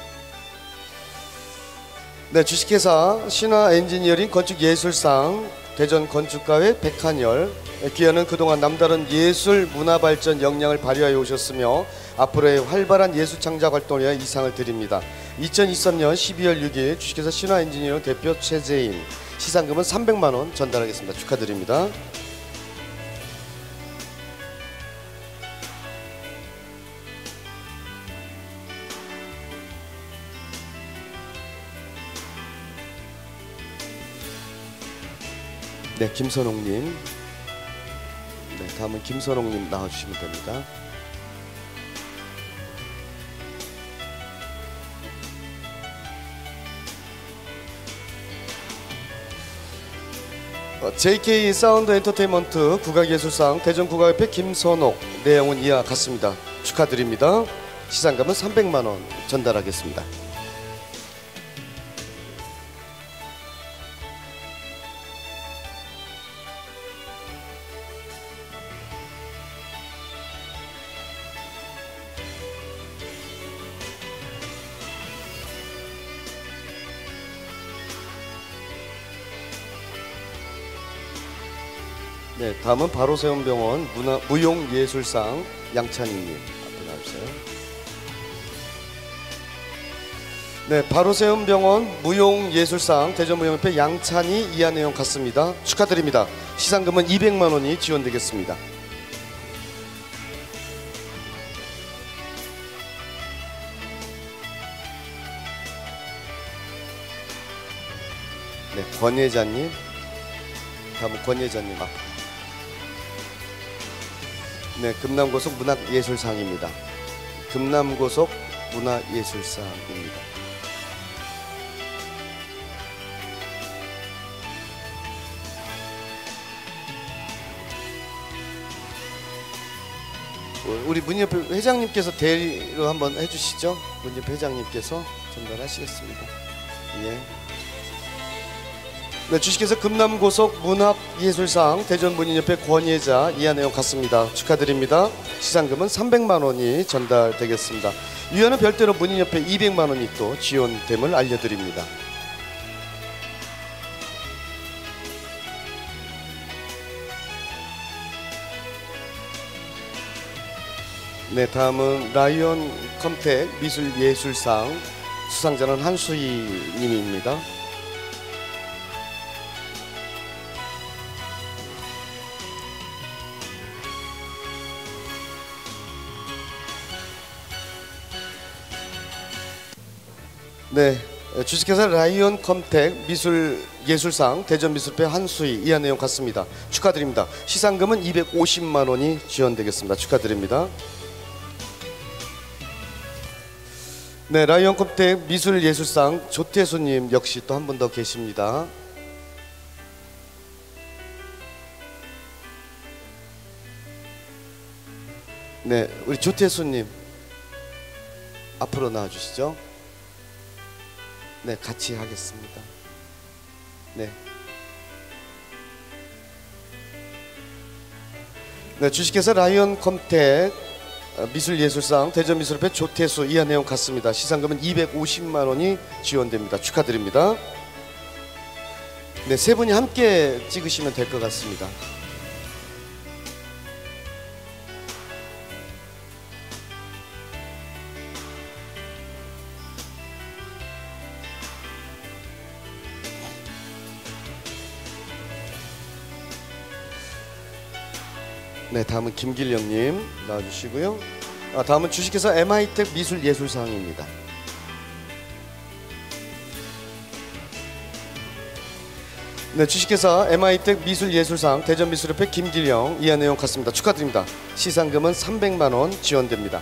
[SPEAKER 1] 네, 주식회사 신화 엔지니어링 건축예술상 대전 건축가회 백한열, 기여는 그동안 남다른 예술 문화 발전 역량을 발휘하여 오셨으며 앞으로의 활발한 예술 창작 활동을 위해 이 상을 드립니다. 2023년 12월 6일 주식회사 신화 엔지니어링 대표 최재인, 시상금은 300만 원 전달하겠습니다. 축하드립니다. 네, 김선홍님. 네, 다음은 김선홍님 나와주시면 됩니다. JK 사운드 엔터테인먼트 국악예술상 대전국악협회 김선옥, 내용은 이와 같습니다. 축하드립니다. 시상금은 300만 원 전달하겠습니다. 네, 다음은 바로세움병원 무용예술상 양찬희님 앞에 나와주세요. 네, 바로세움병원 무용예술상 대전무용협회 양찬희 이하 내용 같습니다. 축하드립니다. 시상금은 200만 원이 지원되겠습니다. 네, 권예자님. 다음은 권예자님 앞. 네, 금남고속 문학예술상입니다. 금남고속 문화예술상입니다. 우리 문협회 회장님께서 대리로 한번 해주시죠. 문협회 회장님께서 전달하시겠습니다. 예. 네, 주식회사 금남고속 문학예술상 대전문인협회 권예자 이하 내용 같습니다. 축하드립니다. 시상금은 300만 원이 전달되겠습니다. 위원은 별도로 문인협회 200만 원이 또 지원됨을 알려드립니다. 네, 다음은 라이언 컴택 미술예술상, 수상자는 한수희 님입니다. 네, 주식회사 라이온 컴택 미술예술상 대전미술회 한수희 이하 내용 같습니다. 축하드립니다. 시상금은 250만 원이 지원되겠습니다. 축하드립니다. 네, 라이온 컴택 미술예술상 조태수님 역시 또 한 분 더 계십니다. 네, 우리 조태수님. 앞으로 나와주시죠. 네, 같이 하겠습니다. 네. 네, 주식회사 라이언 컴텍 미술예술상 대전미술협회 조태수 이하 내용 같습니다. 시상금은 250만 원이 지원됩니다. 축하드립니다. 네, 세 분이 함께 찍으시면 될 것 같습니다. 네, 다음은 김길영님 나와주시고요. 다음은 주식회사 MI텍 미술예술상입니다. 네, 주식회사 MI텍 미술예술상 대전미술협회 김길영 이하 내용 같습니다. 축하드립니다. 시상금은 300만 원 지원됩니다.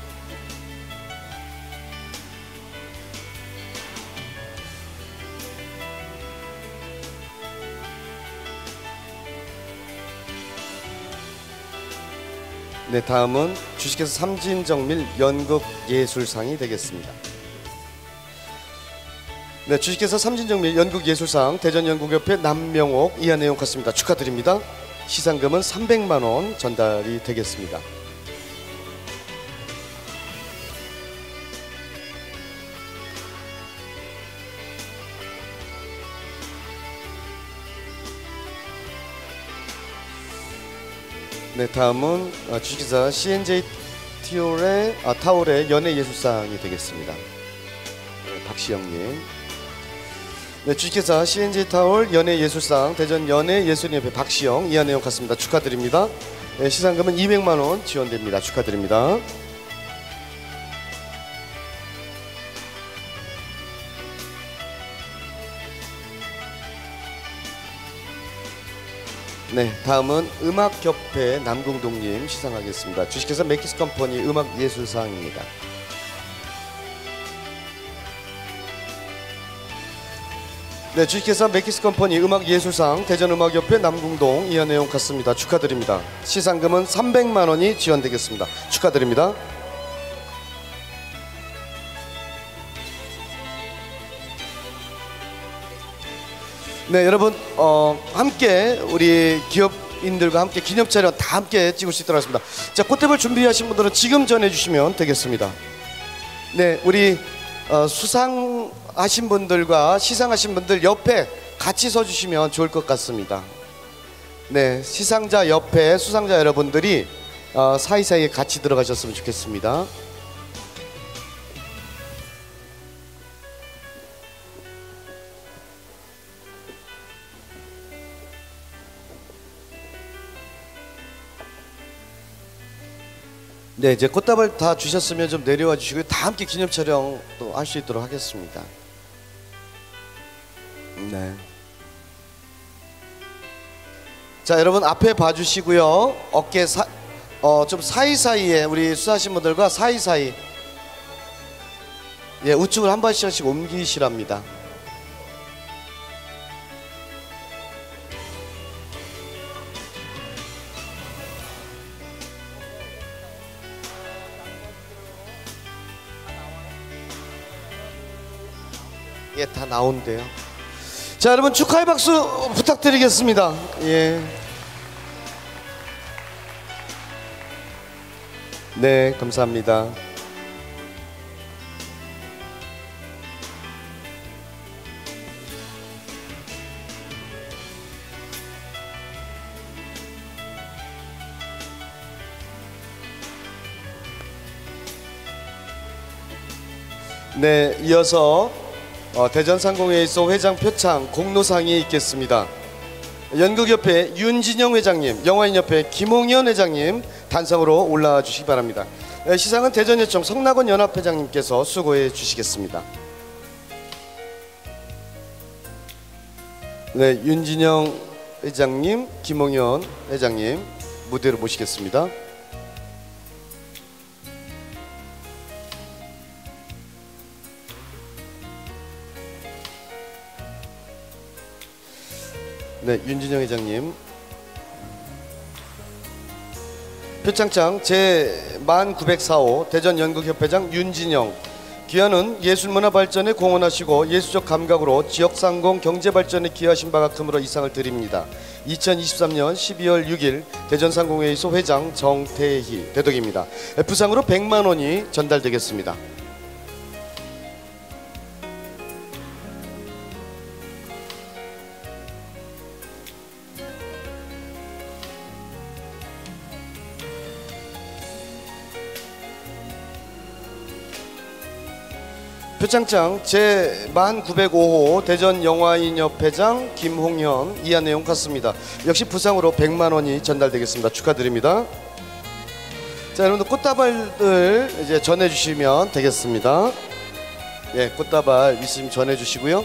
[SPEAKER 1] 네, 다음은 주식회사 삼진정밀 연극예술상이 되겠습니다. 네, 주식회사 삼진정밀 연극예술상 대전연극협회 남명옥 이하 내용 같습니다. 축하드립니다. 시상금은 300만 원 전달이 되겠습니다. 네, 다음은 주식회사 CNJ 타올의 연예예술상이 되겠습니다. 네, 박시영님. 네, 주식회사 CNJ 타올 연예예술상 대전 연예예술인협회 박시영 이하 내용 같습니다. 축하드립니다. 네, 시상금은 200만 원 지원됩니다. 축하드립니다. 네, 다음은 음악협회 남궁동님 시상하겠습니다. 주식회사 맥키스컴퍼니 음악예술상입니다. 네, 주식회사 맥키스컴퍼니 음악예술상 대전음악협회 남궁동 이하 내용 같습니다. 축하드립니다. 시상금은 300만 원이 지원되겠습니다. 축하드립니다. 네, 여러분 함께 우리 기업인들과 함께 기념촬영 다 함께 찍을 수 있도록 하겠습니다. 자, 꽃대벌 준비하신 분들은 지금 전해주시면 되겠습니다. 네, 우리 수상하신 분들과 시상하신 분들 옆에 같이 서주시면 좋을 것 같습니다. 네, 시상자 옆에 수상자 여러분들이 사이사이에 같이 들어가셨으면 좋겠습니다. 네, 이제 꽃다발 다 주셨으면 좀 내려와 주시고요. 다 함께 기념 촬영도 할 수 있도록 하겠습니다. 네. 자, 여러분 앞에 봐주시고요. 어깨 좀 사이사이에 우리 수사하신 분들과 사이사이 예, 우측을 한 발씩씩 옮기시랍니다. 예, 다 나온대요. 자, 여러분 축하의 박수 부탁드리겠습니다. 예. 네, 감사합니다. 네, 이어서 대전상공회의소 회장 표창 공로상이 있겠습니다. 연극협회 윤진영 회장님, 영화인협회 김홍현 회장님 단상으로 올라와 주시기 바랍니다. 시상은 대전예총 성낙원 연합회장님께서 수고해 주시겠습니다. 네, 윤진영 회장님, 김홍현 회장님 무대로 모시겠습니다. 네, 윤진영 회장님. 표창장 제1904호 대전연극협회장 윤진영. 기여는 예술문화 발전에 공헌하시고 예술적 감각으로 지역상공 경제발전에 기여하신 바가 크므로 이 상을 드립니다. 2023년 12월 6일 대전상공회의소 회장 정태희 대독입니다. 부상으로 100만 원이 전달되겠습니다. 표창장 제1905호 대전영화인협회장 김홍현. 이하 내용 같습니다. 역시 부상으로 100만 원이 전달되겠습니다. 축하드립니다. 자, 여러분들 꽃다발을 이제 전해주시면 되겠습니다. 예, 꽃다발 있으면 전해주시고요.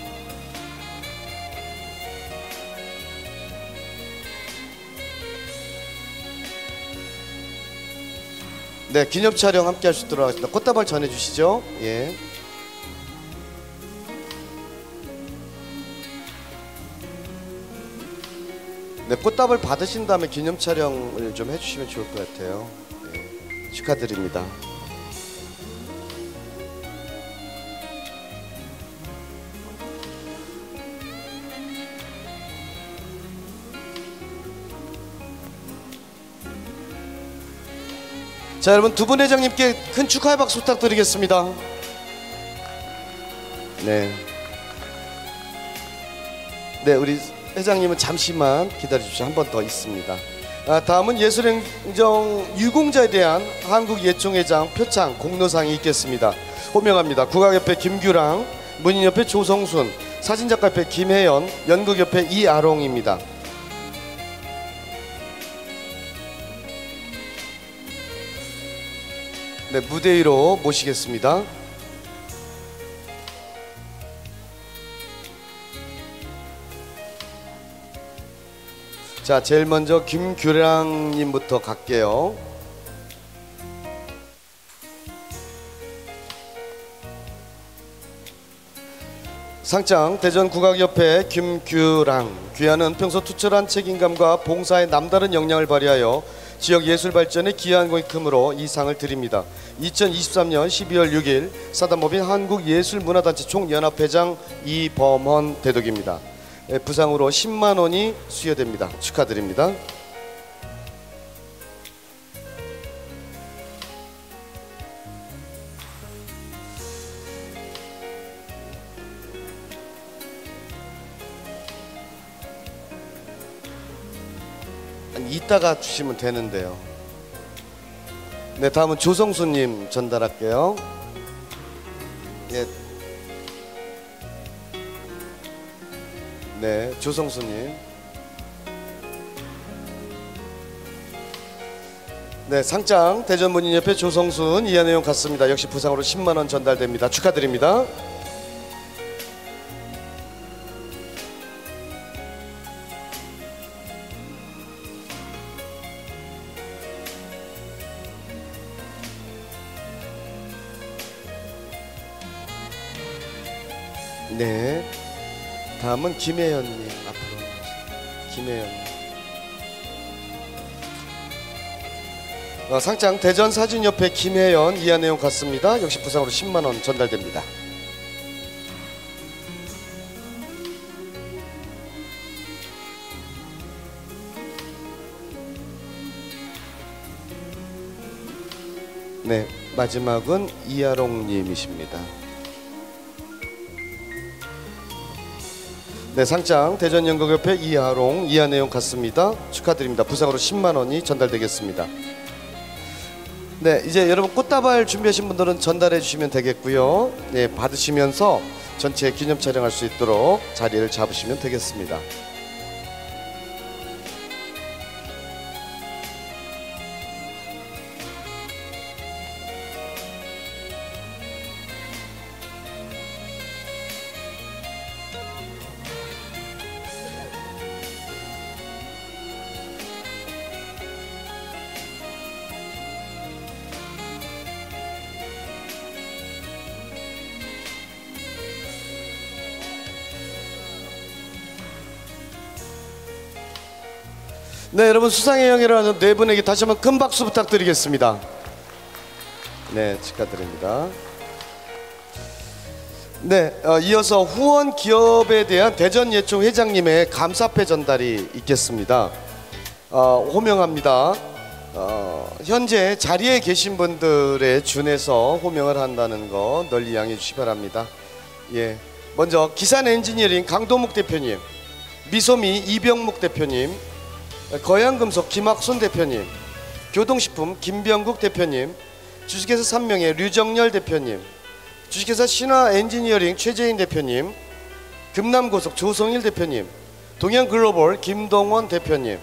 [SPEAKER 1] 네, 기념 촬영 함께 할 수 있도록 하겠습니다. 꽃다발 전해주시죠. 예. 네, 꽃다발 받으신 다음에 기념 촬영을 좀 해주시면 좋을 것 같아요. 네, 축하드립니다. 자, 여러분 두 분 회장님께 큰 축하의 박수 부탁드리겠습니다. 네. 네, 우리 회장님은 잠시만 기다려주십시오. 한 번 더 있습니다. 다음은 예술행정 유공자에 대한 한국예총회장 표창 공로상이 있겠습니다. 호명합니다. 국악협회 김규랑, 문인협회 조성순, 사진작가협회 김혜연, 연극협회 이아롱입니다. 네, 무대 위로 모시겠습니다. 자, 제일 먼저 김규랑님부터 갈게요. 상장 대전국악협회 김규랑. 귀하는 평소 투철한 책임감과 봉사의 남다른 역량을 발휘하여 지역 예술 발전에 기여한 것이 크므로 이 상을 드립니다. 2023년 12월 6일 사단법인 한국예술문화단체 총연합회장 이범헌 대독입니다. 부상으로 10만 원이 수여됩니다. 축하드립니다. 이따가 주시면 되는데요. 네, 다음은 조성수님 전달할게요. 예. 네, 조성수님. 네, 상장 대전문인협회 조성순. 이하 내용 같습니다. 역시 부상으로 10만 원 전달됩니다. 축하드립니다. 네, 다음은 김혜연님 앞으로. 김혜연님. 상장 대전사진협회 김혜연. 이하 내용 같습니다. 역시 부상으로 10만 원 전달됩니다. 네, 마지막은 이하롱님이십니다. 네, 상장 대전연극협회 이하롱. 이하 내용 같습니다. 축하드립니다. 부상으로 10만 원이 전달되겠습니다. 네, 이제 여러분 꽃다발 준비하신 분들은 전달해 주시면 되겠고요. 네, 받으시면서 전체 기념 촬영할 수 있도록 자리를 잡으시면 되겠습니다. 네, 여러분 수상의 영예를 네 분에게 다시 한번 큰 박수 부탁드리겠습니다. 네, 축하드립니다. 네, 이어서 후원 기업에 대한 대전예총 회장님의 감사패 전달이 있겠습니다. 호명합니다. 현재 자리에 계신 분들에 준해서 호명을 한다는 거 널리 양해해 주시기 바랍니다. 예, 먼저 기산 엔지니어링 강도묵 대표님, 미소미 이병묵 대표님, 거양금속 김학순 대표님, 교동식품 김병국 대표님, 주식회사 3명의 류정열 대표님, 주식회사 신화 엔지니어링 최재인 대표님, 금남고속 조성일 대표님, 동양글로벌 김동원 대표님,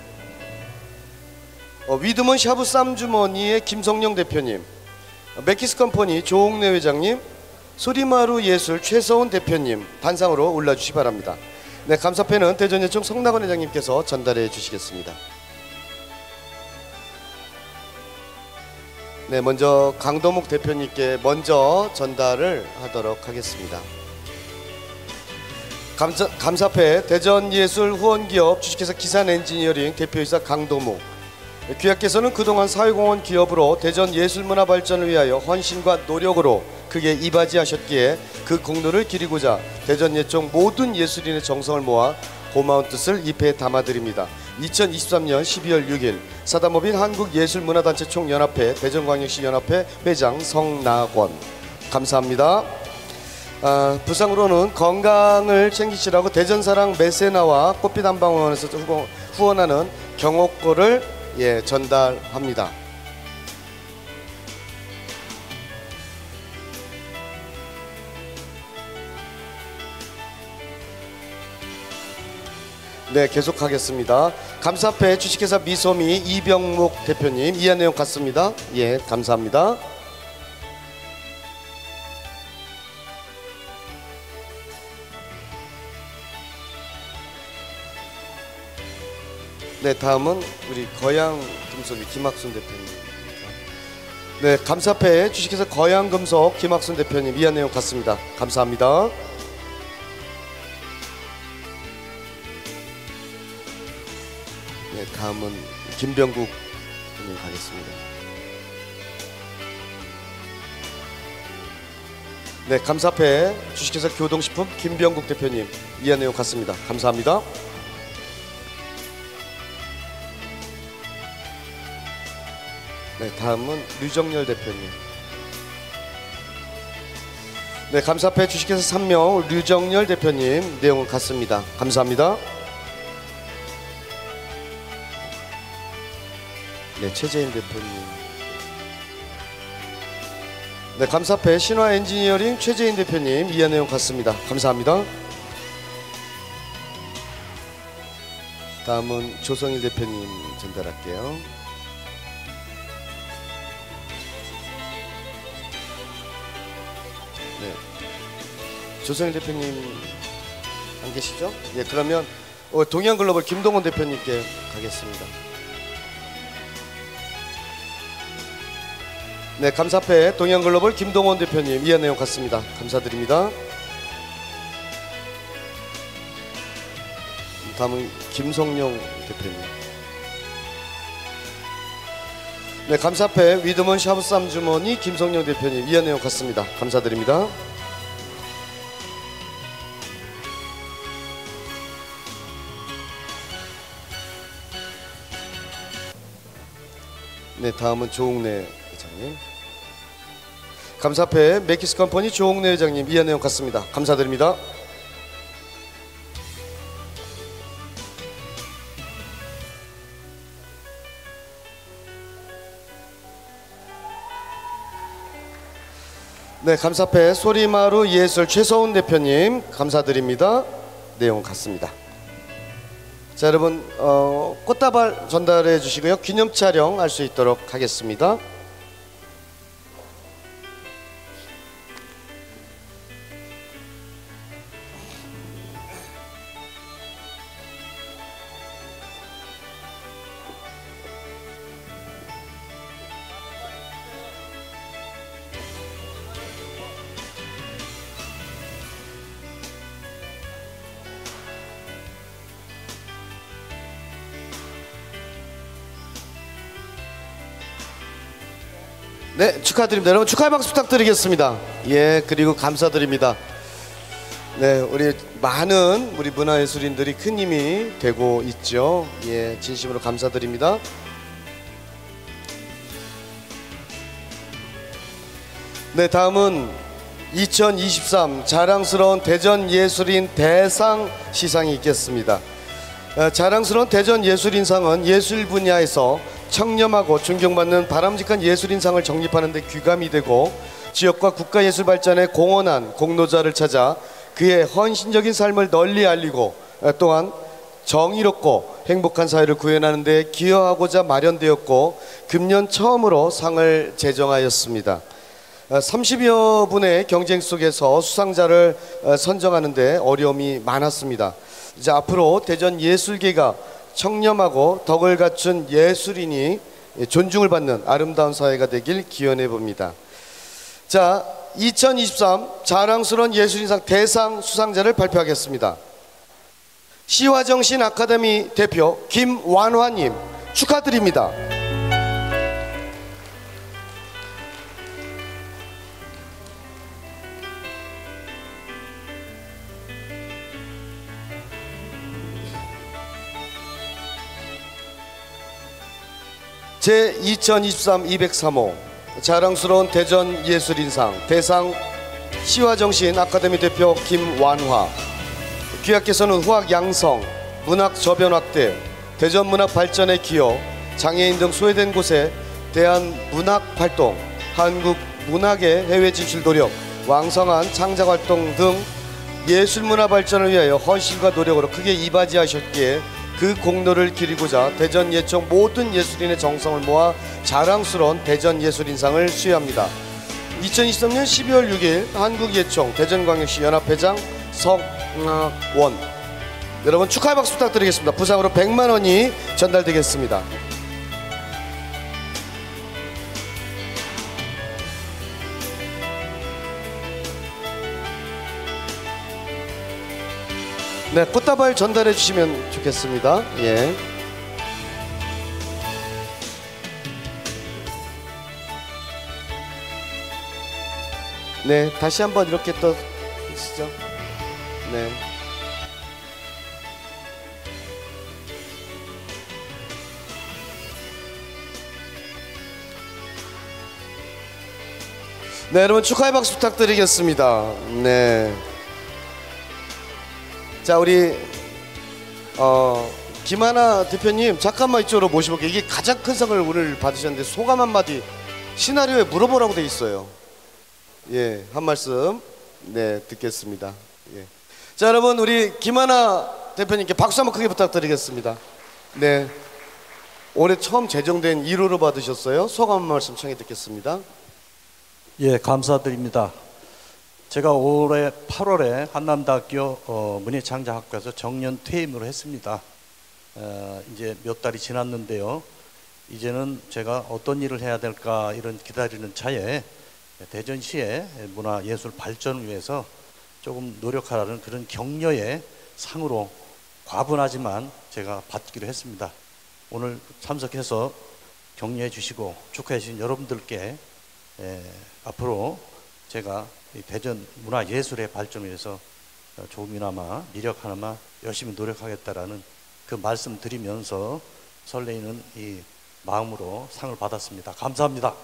[SPEAKER 1] 위드먼 샤브 쌈주머니의 김성령 대표님, 맥키스컴퍼니 조옥래 회장님, 소리마루 예술 최서훈 대표님 단상으로 올라주시기 바랍니다. 네, 감사패는 대전예총 성낙원 회장님께서 전달해 주시겠습니다. 네, 먼저 강도묵 대표님께 먼저 전달을 하도록 하겠습니다. 감사패 대전예술 후원기업 주식회사 기산엔지니어링 대표이사 강도묵, 귀하께서는 그동안 사회공헌 기업으로 대전예술문화 발전을 위하여 헌신과 노력으로 크게 이바지하셨기에 그 공로를 기리고자 대전예총 모든 예술인의 정성을 모아 고마운 뜻을 이 패에 담아드립니다. 2023년 12월 6일 사단법인 한국예술문화단체 총연합회 대전광역시 연합회 회장 성낙원. 감사합니다. 부상으로는 건강을 챙기시라고 대전사랑 메세나와 꽃빛 한방원에서 후원하는 경옥고를 전달합니다. 네, 계속하겠습니다. 감사패 주식회사 미소미 이병묵 대표님, 이해 내용 같습니다. 예, 감사합니다. 네, 다음은 우리 거양금속의 김학순 대표님. 네, 감사패 주식회사 거양금속 김학순 대표님, 이해 내용 같습니다. 감사합니다. 네, 다음은 김병국 대표님 가겠습니다. 네, 감사패 주식회사 교동식품 김병국 대표님, 이해 내용 같습니다. 감사합니다. 네, 다음은 류정열 대표님. 네, 감사패 주식회사 3명 류정열 대표님, 내용은 같습니다. 감사합니다. 네, 최재인 대표님. 네, 감사패 신화 엔지니어링 최재인 대표님, 이해 내용 같습니다. 감사합니다. 다음은 조성일 대표님 전달할게요. 네, 조성일 대표님 안 계시죠? 예, 그러면 동양글로벌 김동원 대표님께 가겠습니다. 네, 감사패 동양글로벌 김동원 대표님, 이해 내용 같습니다. 감사드립니다. 다음은 김성룡 대표님. 네, 감사패 위드먼 샤브쌈 주머니 김성룡 대표님, 이해 내용 같습니다. 감사드립니다. 네, 다음은 조옥래 회장님. 감사패 맥키스컴퍼니 조옥래 회장님, 이해 내용 같습니다. 감사드립니다. 네, 감사패 소리마루 예술 최서훈 대표님, 감사드립니다. 내용은 같습니다. 자, 여러분 꽃다발 전달해 주시고요, 기념 촬영 할 수 있도록 하겠습니다. 네, 축하드립니다. 여러분 축하의 박수 부탁드리겠습니다. 예, 그리고 감사드립니다. 네, 우리 많은 우리 문화예술인들이 큰 힘이 되고 있죠. 예, 진심으로 감사드립니다. 네, 다음은 2023 자랑스러운 대전예술인 대상 시상이 있겠습니다. 자랑스러운 대전예술인상은 예술 분야에서 청렴하고 존경받는 바람직한 예술인상을 정립하는 데 귀감이 되고 지역과 국가예술 발전에 공헌한 공로자를 찾아 그의 헌신적인 삶을 널리 알리고 또한 정의롭고 행복한 사회를 구현하는 데 기여하고자 마련되었고 금년 처음으로 상을 제정하였습니다. 30여 분의 경쟁 속에서 수상자를 선정하는 데 어려움이 많았습니다. 이제 앞으로 대전 예술계가 청렴하고 덕을 갖춘 예술인이 존중을 받는 아름다운 사회가 되길 기원해 봅니다. 자, 2023 자랑스러운 예술인상 대상 수상자를 발표하겠습니다. 시화정신 아카데미 대표 김완화님 축하드립니다. 제2023 203호 자랑스러운 대전 예술인상 대상 시화정신 아카데미 대표 김완화. 귀하께서는 후학 양성, 문학 저변 확대, 대전 문학 발전에 기여, 장애인 등 소외된 곳에 대한 문학 활동, 한국 문학의 해외 진출 노력, 왕성한 창작 활동 등 예술 문화 발전을 위하여 헌신과 노력으로 크게 이바지하셨기에 그 공로를 기리고자 대전 예청 모든 예술인의 정성을 모아 자랑스러운 대전 예술인상을 수여합니다. 2023년 12월 6일 한국예청 대전광역시 연합회장 성원. 여러분 축하의 박수 부탁드리겠습니다. 부상으로 100만 원이 전달되겠습니다. 네, 꽃다발 전달해 주시면 좋겠습니다. 예. 네, 다시 한번 이렇게 또 있으죠. 네. 네, 여러분 축하의 박수 부탁드리겠습니다. 네. 자, 우리 김하나 대표님 잠깐만 이쪽으로 모셔볼게요. 이게 가장 큰 상을 오늘 받으셨는데 소감 한마디 시나리오에 물어보라고 돼 있어요. 예, 한 말씀 네 듣겠습니다. 예. 자, 여러분 우리 김하나 대표님께 박수 한번 크게 부탁드리겠습니다. 네, 올해 처음 제정된 1호로 받으셨어요. 소감 한 말씀 청해 듣겠습니다.
[SPEAKER 3] 예, 감사드립니다. 제가 올해 8월에 한남대학교 문예창작학과에서 정년 퇴임으로 했습니다. 이제 몇 달이 지났는데요. 이제는 제가 어떤 일을 해야 될까 이런 기다리는 차에 대전시의 문화예술 발전을 위해서 조금 노력하라는 그런 격려의 상으로 과분하지만 제가 받기로 했습니다. 오늘 참석해서 격려해 주시고 축하해 주신 여러분들께 앞으로 제가 대전 문화예술의 발전을 위해서 조금이나마 미력 하나마 열심히 노력하겠다라는 그 말씀 드리면서 설레이는 이 마음으로 상을 받았습니다. 감사합니다.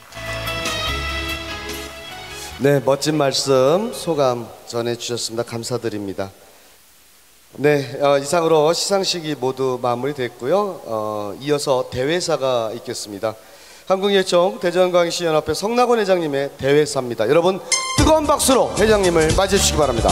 [SPEAKER 1] 네, 멋진 말씀 소감 전해주셨습니다. 감사드립니다. 네, 이상으로 시상식이 모두 마무리됐고요. 이어서 대회사가 있겠습니다. 한국예청 대전광역시 연합회 성낙원 회장님의 대회사입니다. 여러분 뜨거운 박수로 회장님을 맞이해 주시기 바랍니다.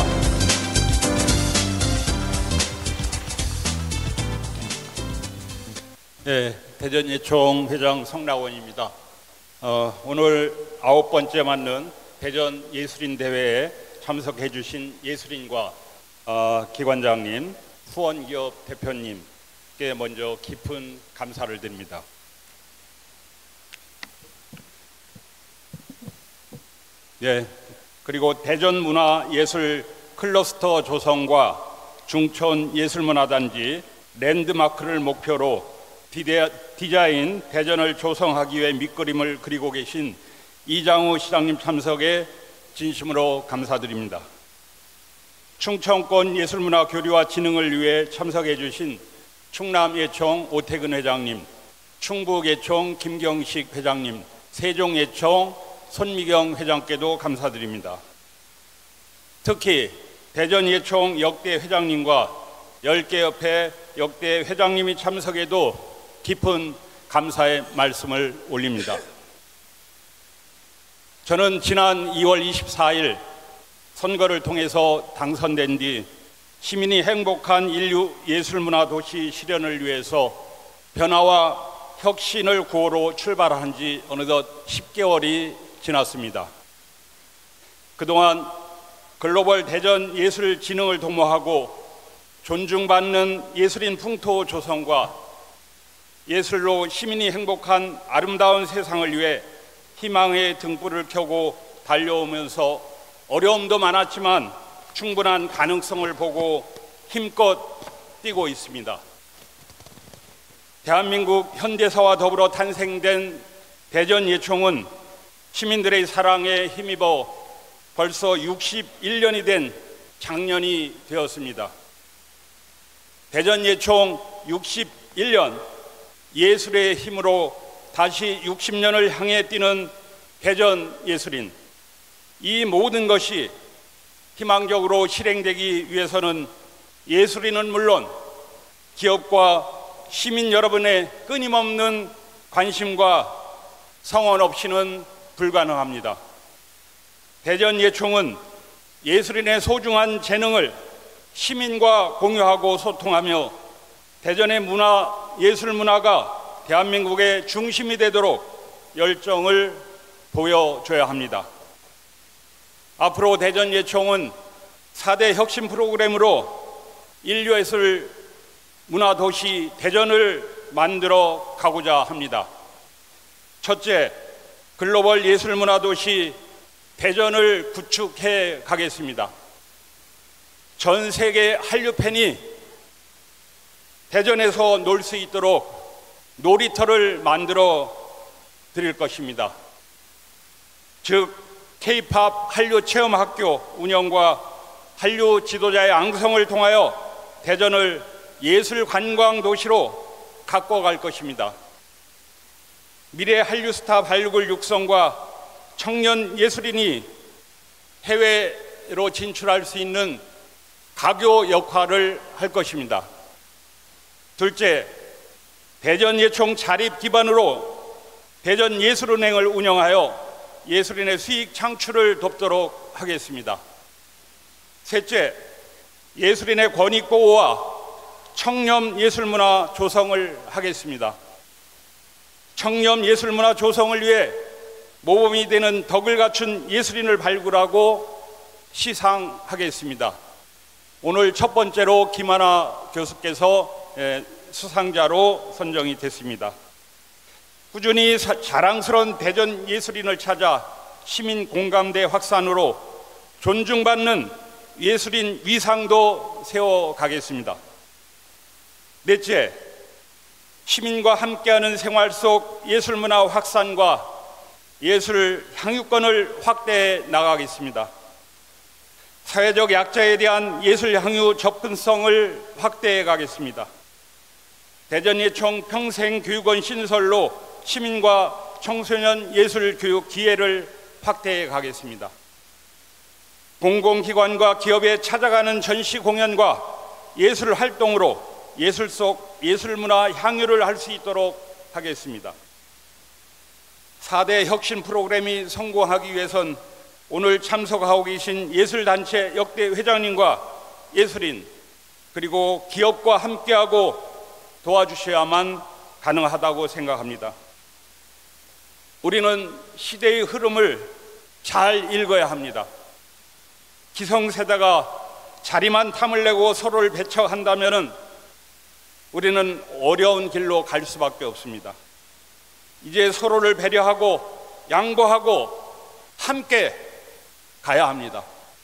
[SPEAKER 4] 네, 대전예총 회장 성낙원입니다. 오늘 9번째 맞는 대전 예술인 대회에 참석해 주신 예술인과 기관장님, 후원기업 대표님께 먼저 깊은 감사를 드립니다. 네, 그리고 대전문화예술 클러스터 조성과 중촌예술문화단지 랜드마크를 목표로 디자인 대전을 조성하기 위해 밑그림을 그리고 계신 이장우 시장님 참석에 진심으로 감사드립니다. 충청권 예술문화 교류와 진흥을 위해 참석해 주신 충남예총 오태근 회장님, 충북예총 김경식 회장님, 세종예총 손미경 회장께도 감사드립니다. 특히 대전예총 역대 회장님과 10개 협회 역대 회장님이 참석해도 깊은 감사의 말씀을 올립니다. 저는 지난 2월 24일 선거를 통해서 당선된 뒤 시민이 행복한 인류 예술문화 도시 실현을 위해서 변화와 혁신을 구호로 출발한 지 어느덧 10개월이 지났습니다. 그동안 글로벌 대전 예술 진흥을 도모하고 존중받는 예술인 풍토 조성과 예술로 시민이 행복한 아름다운 세상을 위해 희망의 등불을 켜고 달려오면서 어려움도 많았지만 충분한 가능성을 보고 힘껏 뛰고 있습니다. 대한민국 현대사와 더불어 탄생된 대전예총은 시민들의 사랑에 힘입어 벌써 61년이 된 작년이 되었습니다. 대전예총 61년, 예술의 힘으로 다시 60년을 향해 뛰는 대전예술인, 이 모든 것이 희망적으로 실행되기 위해서는 예술인은 물론 기업과 시민 여러분의 끊임없는 관심과 성원 없이는 불가능합니다. 대전예총은 예술인의 소중한 재능을 시민과 공유하고 소통하며 대전의 문화, 예술 문화가 대한민국의 중심이 되도록 열정을 보여줘야 합니다. 앞으로 대전예총은 4대 혁신 프로그램으로 인류예술 문화도시 대전을 만들어 가고자 합니다. 첫째, 글로벌 예술문화도시 대전을 구축해 가겠습니다. 전 세계 한류 팬이 대전에서 놀 수 있도록 놀이터를 만들어 드릴 것입니다. 즉, K-팝 한류 체험학교 운영과 한류 지도자의 양성을 통하여 대전을 예술 관광 도시로 가꿔갈 것입니다. 미래 한류 스타 발굴 육성과 청년 예술인이 해외로 진출할 수 있는 가교 역할을 할 것입니다. 둘째, 대전예총 자립 기반으로 대전예술은행을 운영하여 예술인의 수익 창출을 돕도록 하겠습니다. 셋째, 예술인의 권익 보호와 청렴 예술문화 조성을 하겠습니다. 청렴 예술문화 조성을 위해 모범이 되는 덕을 갖춘 예술인을 발굴하고 시상하겠습니다. 오늘 첫 번째로 김하나 교수께서 수상자로 선정이 됐습니다. 꾸준히 자랑스러운 대전 예술인을 찾아 시민 공감대 확산으로 존중받는 예술인 위상도 세워가겠습니다. 넷째, 시민과 함께하는 생활 속 예술문화 확산과 예술 향유권을 확대해 나가겠습니다. 사회적 약자에 대한 예술 향유 접근성을 확대해 가겠습니다. 대전예총 평생교육원 신설로 시민과 청소년 예술 교육 기회를 확대해 가겠습니다. 공공기관과 기업에 찾아가는 전시 공연과 예술 활동으로 예술 속 예술문화 향유를 할 수 있도록 하겠습니다. 4대 혁신 프로그램이 성공하기 위해선 오늘 참석하고 계신 예술단체 역대 회장님과 예술인 그리고 기업과 함께하고 도와주셔야만 가능하다고 생각합니다. 우리는 시대의 흐름을 잘 읽어야 합니다. 기성세대가 자리만 탐을 내고 서로를 배척한다면 우리는 어려운 길로 갈 수밖에 없습니다. 이제 서로를 배려하고 양보하고 함께 가야 합니다.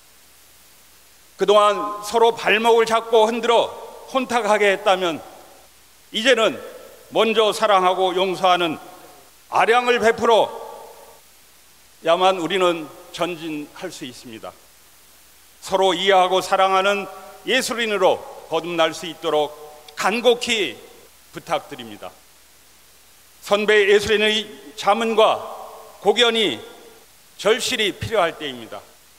[SPEAKER 4] 그동안 서로 발목을 잡고 흔들어 혼탁하게 했다면 이제는 먼저 사랑하고 용서하는 아량을 베풀어 해야만 우리는 전진할 수 있습니다. 서로 이해하고 사랑하는 예술인으로 거듭날 수 있도록 간곡히 부탁드립니다. 선배 예술인의 자문과 고견이 절실히 필요할 때입니다.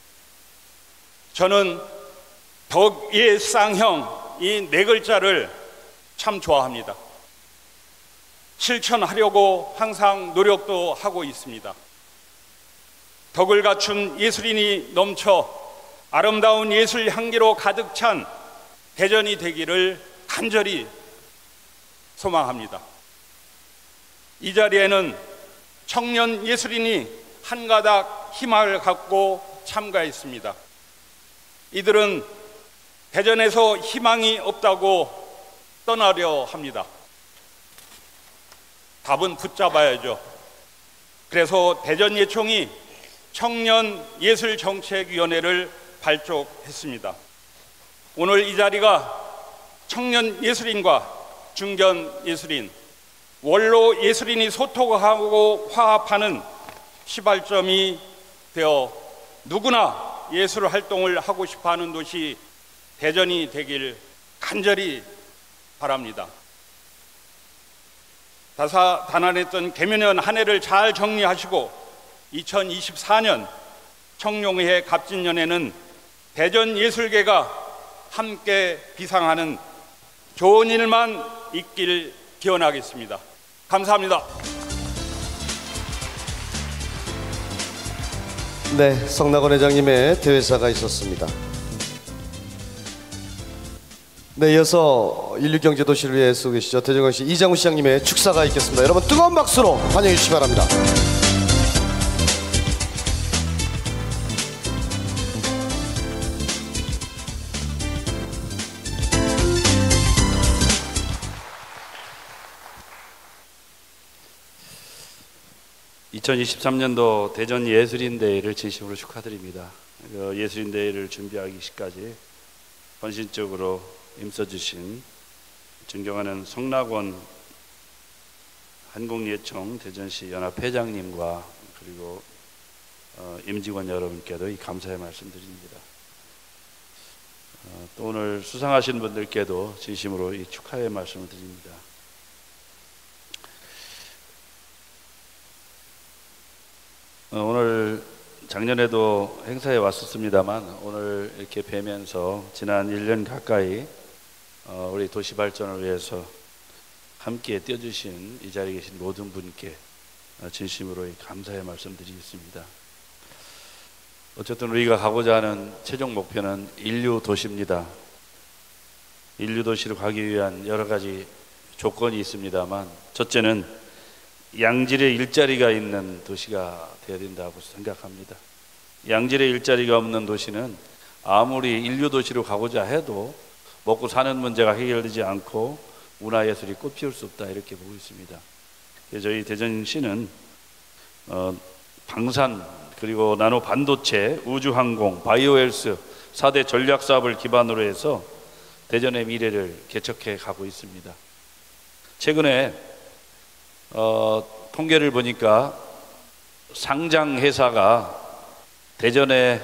[SPEAKER 4] 저는 덕의 쌍형 이 네 글자를 참 좋아합니다. 실천하려고 항상 노력도 하고 있습니다. 덕을 갖춘 예술인이 넘쳐 아름다운 예술 향기로 가득 찬 대전이 되기를 간절히 소망합니다. 이 자리에는 청년 예술인이 한 가닥 희망을 갖고 참가했습니다. 이들은 대전에서 희망이 없다고 떠나려 합니다. 답은 붙잡아야죠. 그래서 대전예총이 청년예술정책위원회를 발족했습니다. 오늘 이 자리가 청년 예술인과 중견 예술인, 원로 예술인이 소통하고 화합하는 시발점이 되어 누구나 예술 활동을 하고 싶어하는 도시 대전이 되길 간절히 바랍니다. 다사다난했던 개묘년 한 해를 잘 정리하시고 2024년 청룡회 갑진년에는 대전 예술계가 함께 비상하는 좋은 일만 있길 기원하겠습니다. 감사합니다.
[SPEAKER 1] 네, 성낙원 회장님의 대회사가 있었습니다. 네, 이어서 인류경제도시를 위해 쓰고 계시죠 대전광역시 이장훈 시장님의 축사가 있겠습니다. 여러분 뜨거운 박수로 환영해 주시기 바랍니다.
[SPEAKER 5] (2023년도) 대전 예술인대회를 진심으로 축하드립니다. 예술인대회를 준비하기까지 헌신적으로 힘써주신 존경하는 성낙원 한국예총 대전시 연합회장님과 그리고 임직원 여러분께도 이 감사의 말씀드립니다. 또 오늘 수상하신 분들께도 진심으로 이 축하의 말씀을 드립니다. 오늘 작년에도 행사에 왔었습니다만 오늘 이렇게 뵈면서 지난 1년 가까이 우리 도시 발전을 위해서 함께 뛰어주신 이 자리에 계신 모든 분께 진심으로 감사의 말씀드리겠습니다. 어쨌든 우리가 가고자 하는 최종 목표는 인류 도시입니다. 인류 도시로 가기 위한 여러 가지 조건이 있습니다만 첫째는 양질의 일자리가 있는 도시가 되어야 된다고 생각합니다. 양질의 일자리가 없는 도시는 아무리 인류 도시로 가고자 해도 먹고 사는 문제가 해결되지 않고 문화예술이 꽃피울 수 없다 이렇게 보고 있습니다. 저희 대전시는 방산 그리고 나노 반도체, 우주항공, 바이오헬스 4대 전략사업을 기반으로 해서 대전의 미래를 개척해 가고 있습니다. 최근에 통계를 보니까 상장 회사가 대전에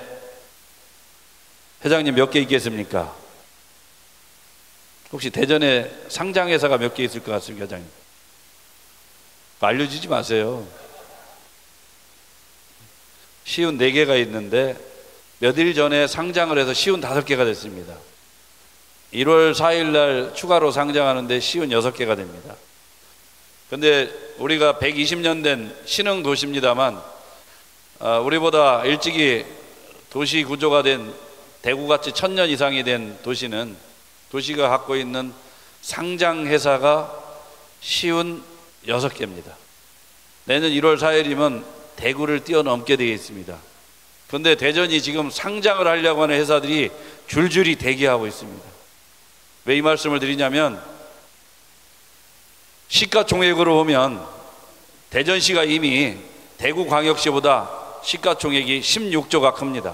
[SPEAKER 5] 회장님 몇 개 있겠습니까? 혹시 대전에 상장 회사가 몇 개 있을 것 같습니까, 회장님? 알려주지 마세요. 쉬운 4개가 있는데 며칠 전에 상장을 해서 쉬운 5개가 됐습니다. 1월 4일 날 추가로 상장하는데 쉬운 6개가 됩니다. 근데 우리가 120년 된 신흥 도시입니다만 우리보다 일찍이 도시 구조가 된 대구같이 1000년 이상이 된 도시는 도시가 갖고 있는 상장 회사가 쉬운 6개입니다. 내년 1월 4일이면 대구를 뛰어넘게 되어 있습니다. 그런데 대전이 지금 상장을 하려고 하는 회사들이 줄줄이 대기하고 있습니다. 왜 이 말씀을 드리냐면 시가총액으로 보면 대전시가 이미 대구광역시보다 시가총액이 16조가 큽니다.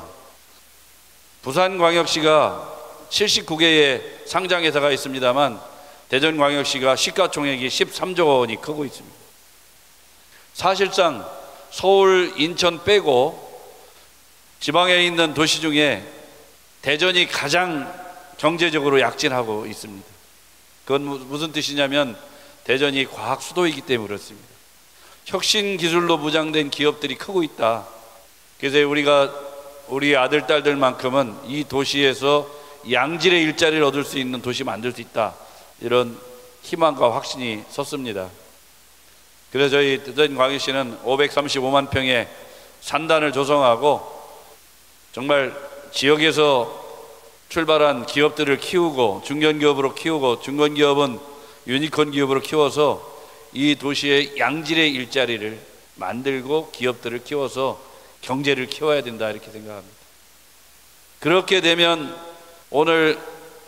[SPEAKER 5] 부산광역시가 79개의 상장회사가 있습니다만 대전광역시가 시가총액이 13조 원이 크고 있습니다. 사실상 서울, 인천 빼고 지방에 있는 도시 중에 대전이 가장 경제적으로 약진하고 있습니다. 그건 무슨 뜻이냐면 대전이 과학 수도이기 때문에 그렇습니다. 혁신 기술로 무장된 기업들이 크고 있다. 그래서 우리 아들, 딸들만큼은 이 도시에서 양질의 일자리를 얻을 수 있는 도시 만들 수 있다. 이런 희망과 확신이 섰습니다. 그래서 저희 대전광역시는 535만 평의 산단을 조성하고 정말 지역에서 출발한 기업들을 키우고 중견기업으로 키우고 중견기업은 유니콘 기업으로 키워서 이 도시의 양질의 일자리를 만들고 기업들을 키워서 경제를 키워야 된다 이렇게 생각합니다. 그렇게 되면 오늘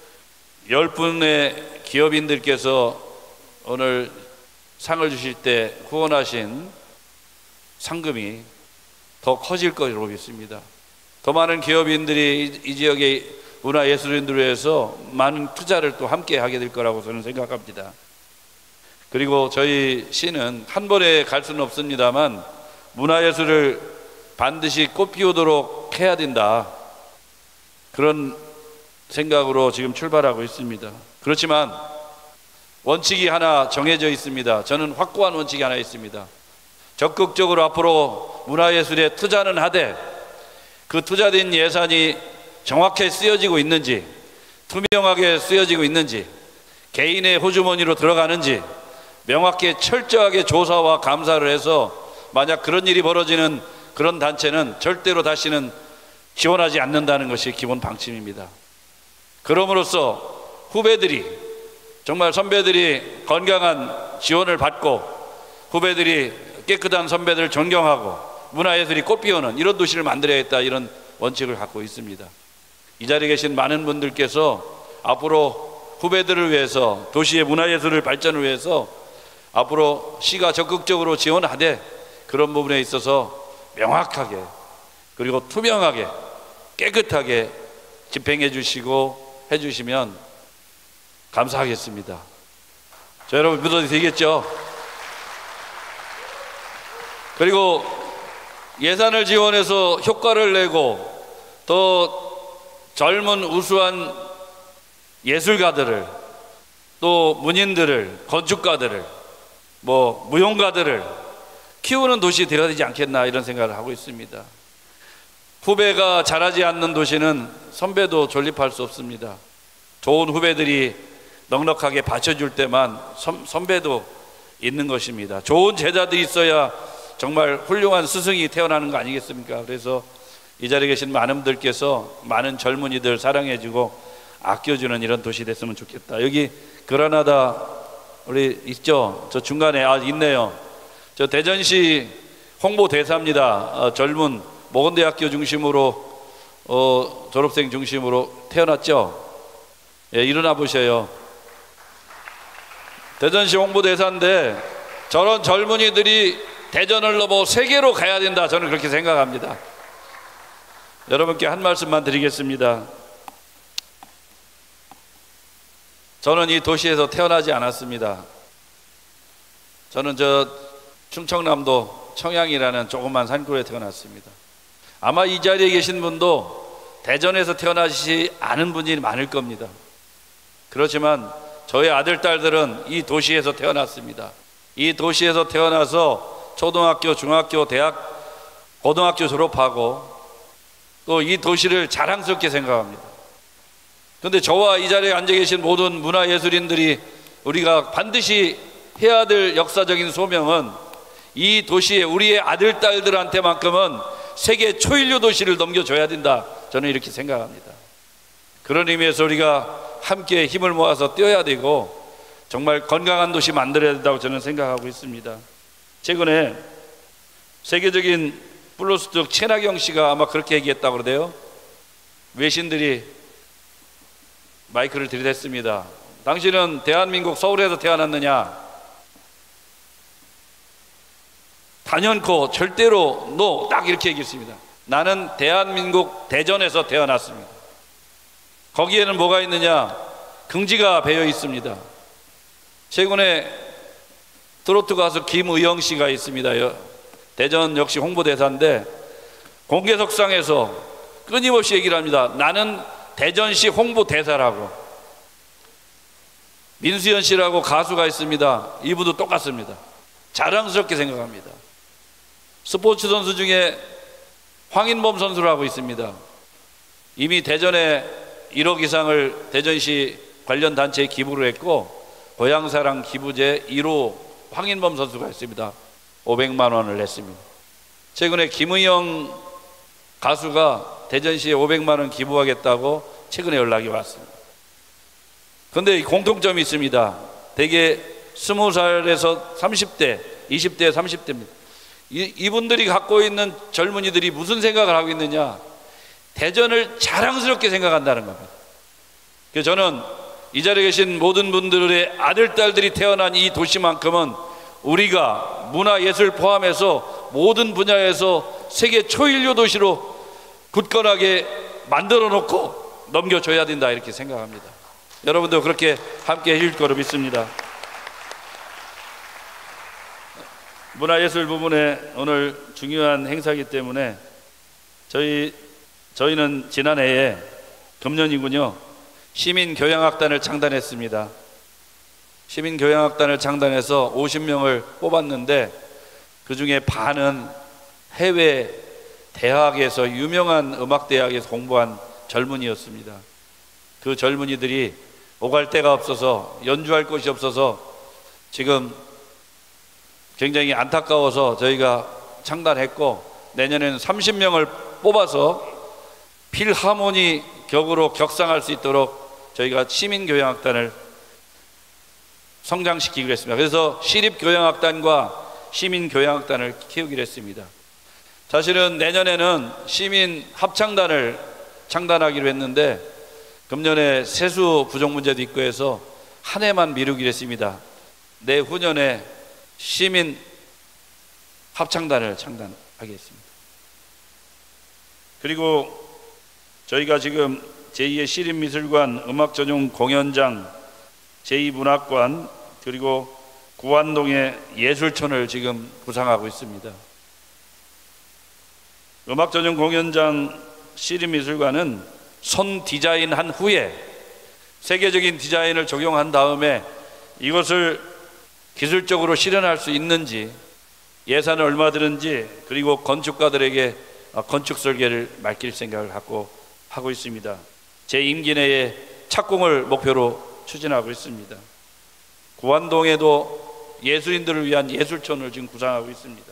[SPEAKER 5] 10분의 기업인들께서 오늘 상을 주실 때 후원하신 상금이 더 커질 것으로 믿습니다. 더 많은 기업인들이 이 지역의 문화예술인들을 위해서 많은 투자를 또 함께 하게 될 거라고 저는 생각합니다. 그리고 저희 시는 한 번에 갈 수는 없습니다만 문화예술을 반드시 꽃피우도록 해야 된다, 그런 생각으로 지금 출발하고 있습니다. 그렇지만 원칙이 하나 정해져 있습니다. 저는 확고한 원칙이 하나 있습니다. 적극적으로 앞으로 문화예술에 투자는 하되 그 투자된 예산이 정확하게 쓰여지고 있는지, 투명하게 쓰여지고 있는지, 개인의 호주머니로 들어가는지 명확히 철저하게 조사와 감사를 해서 만약 그런 일이 벌어지는 그런 단체는 절대로 다시는 지원하지 않는다는 것이 기본 방침입니다. 그럼으로써 후배들이, 정말 선배들이 건강한 지원을 받고 후배들이 깨끗한 선배들을 존경하고 문화예술이 꽃피우는 이런 도시를 만들어야겠다, 이런 원칙을 갖고 있습니다. 이 자리에 계신 많은 분들께서 앞으로 후배들을 위해서, 도시의 문화예술을 발전을 위해서 앞으로 시가 적극적으로 지원하되 그런 부분에 있어서 명확하게 그리고 투명하게 깨끗하게 집행해 주시고 해주시면 감사하겠습니다. 자, 여러분 믿어도 되겠죠? 그리고 예산을 지원해서 효과를 내고 더 젊은 우수한 예술가들을, 또 문인들을, 건축가들을, 무용가들을 키우는 도시 되어야 되지 않겠나, 이런 생각을 하고 있습니다. 후배가 잘하지 않는 도시는 선배도 존립할 수 없습니다. 좋은 후배들이 넉넉하게 받쳐줄 때만 선배도 있는 것입니다. 좋은 제자들이 있어야 정말 훌륭한 스승이 태어나는 거 아니겠습니까? 그래서 이 자리에 계신 많은 분들께서 많은 젊은이들 사랑해주고 아껴주는 이런 도시 됐으면 좋겠다. 여기 그라나다 우리 있죠? 저 중간에 있네요. 저 대전시 홍보대사입니다. 젊은 모건대학교 중심으로 졸업생 중심으로 태어났죠? 예, 일어나 보셔요. 대전시 홍보대사인데 저런 젊은이들이 대전을 넘어 세계로 가야 된다, 저는 그렇게 생각합니다. 여러분께 한 말씀만 드리겠습니다. 저는 이 도시에서 태어나지 않았습니다. 저는 충청남도 청양이라는 조그만 산골에 태어났습니다. 아마 이 자리에 계신 분도 대전에서 태어나지 않은 분이 많을 겁니다. 그렇지만 저희 아들, 딸들은 이 도시에서 태어났습니다. 이 도시에서 태어나서 초등학교, 중학교, 대학, 고등학교 졸업하고 또 이 도시를 자랑스럽게 생각합니다. 그런데 저와 이 자리에 앉아 계신 모든 문화예술인들이 우리가 반드시 해야 될 역사적인 소명은 이 도시에 우리의 아들, 딸들한테만큼은 세계 초일류 도시를 넘겨줘야 된다, 저는 이렇게 생각합니다. 그런 의미에서 우리가 함께 힘을 모아서 뛰어야 되고 정말 건강한 도시 만들어야 된다고 저는 생각하고 있습니다. 최근에 세계적인 블루스톡 최나경 씨가 아마 그렇게 얘기했다고 그러대요. 외신들이 마이크를 들이댔습니다. 당신은 대한민국 서울에서 태어났느냐? 단연코 절대로 NO, 딱 이렇게 얘기했습니다. 나는 대한민국 대전에서 태어났습니다. 거기에는 뭐가 있느냐? 긍지가 배어 있습니다. 최근에 트로트 가수 김의영 씨가 있습니다. 대전 역시 홍보대사인데 공개석상에서 끊임없이 얘기를 합니다. 나는 대전시 홍보대사라고. 민수연 씨라고 가수가 있습니다. 이분도 똑같습니다. 자랑스럽게 생각합니다. 스포츠 선수 중에 황인범 선수라고 있습니다. 이미 대전에 1억 이상을 대전시 관련 단체에 기부를 했고 고향사랑 기부제 1호 황인범 선수가 있습니다. 500만 원을 냈습니다. 최근에 김의영 가수가 대전시에 500만 원 기부하겠다고 최근에 연락이 왔습니다. 그런데 공통점이 있습니다. 대개 20살에서 30대, 20대, 30대입니다. 이분들이 갖고 있는 젊은이들이 무슨 생각을 하고 있느냐? 대전을 자랑스럽게 생각한다는 겁니다. 그래서 저는 이 자리에 계신 모든 분들의 아들, 딸들이 태어난 이 도시만큼은 우리가 문화예술 포함해서 모든 분야에서 세계 초일류 도시로 굳건하게 만들어 놓고 넘겨줘야 된다, 이렇게 생각합니다. 여러분도 그렇게 함께 해줄 거로 믿습니다. 문화예술 부분에 오늘 중요한 행사이기 때문에 저희는 지난해에 금년이군요, 시민교향악단을 창단했습니다. 시민교향악단을 창단해서 50명을 뽑았는데 그 중에 반은 해외 대학에서, 유명한 음악대학에서 공부한 젊은이였습니다. 그 젊은이들이 오갈 데가 없어서, 연주할 곳이 없어서 지금 굉장히 안타까워서 저희가 창단했고, 내년에는 30명을 뽑아서 필하모니 격으로 격상할 수 있도록 저희가 시민교향악단을 성장시키기로 했습니다. 그래서 시립교향악단과 시민교향악단을 키우기로 했습니다. 사실은 내년에는 시민합창단을 창단하기로 했는데 금년에 세수 부족 문제도 있고 해서 한 해만 미루기로 했습니다. 내후년에 시민합창단을 창단하겠습니다. 그리고 저희가 지금 제2의 시립미술관, 음악전용 공연장, 제2문학관, 그리고 구안동에 예술촌을 지금 구상하고 있습니다. 음악전용 공연장, 시립미술관은 손 디자인한 후에 세계적인 디자인을 적용한 다음에 이것을 기술적으로 실현할 수 있는지, 예산을 얼마 드는지, 그리고 건축가들에게 건축 설계를 맡길 생각을 갖고 하고 있습니다. 제 임기 내에 착공을 목표로 추진하고 있습니다. 구안동에도 예술인들을 위한 예술촌을 지금 구상하고 있습니다.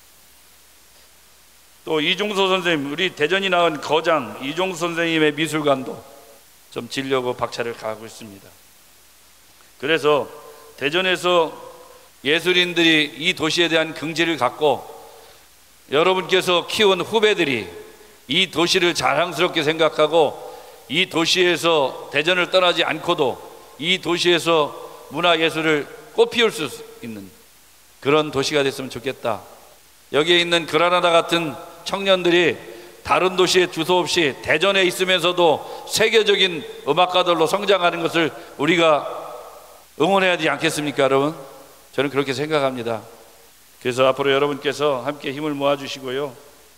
[SPEAKER 5] 또 이종소 선생님, 우리 대전이 낳은 거장 이종소 선생님의 미술관도 좀 지려고 박차를 가하고 있습니다. 그래서 대전에서 예술인들이 이 도시에 대한 긍지를 갖고 여러분께서 키운 후배들이 이 도시를 자랑스럽게 생각하고 이 도시에서 대전을 떠나지 않고도 이 도시에서 문화예술을 꽃피울 수 있는 그런 도시가 됐으면 좋겠다. 여기에 있는 그라나다 같은 청년들이 다른 도시에 주소 없이 대전에 있으면서도 세계적인 음악가들로 성장하는 것을 우리가 응원해야 되지 않겠습니까, 여러분? 저는 그렇게 생각합니다. 그래서 앞으로 여러분께서 함께 힘을 모아주시고요,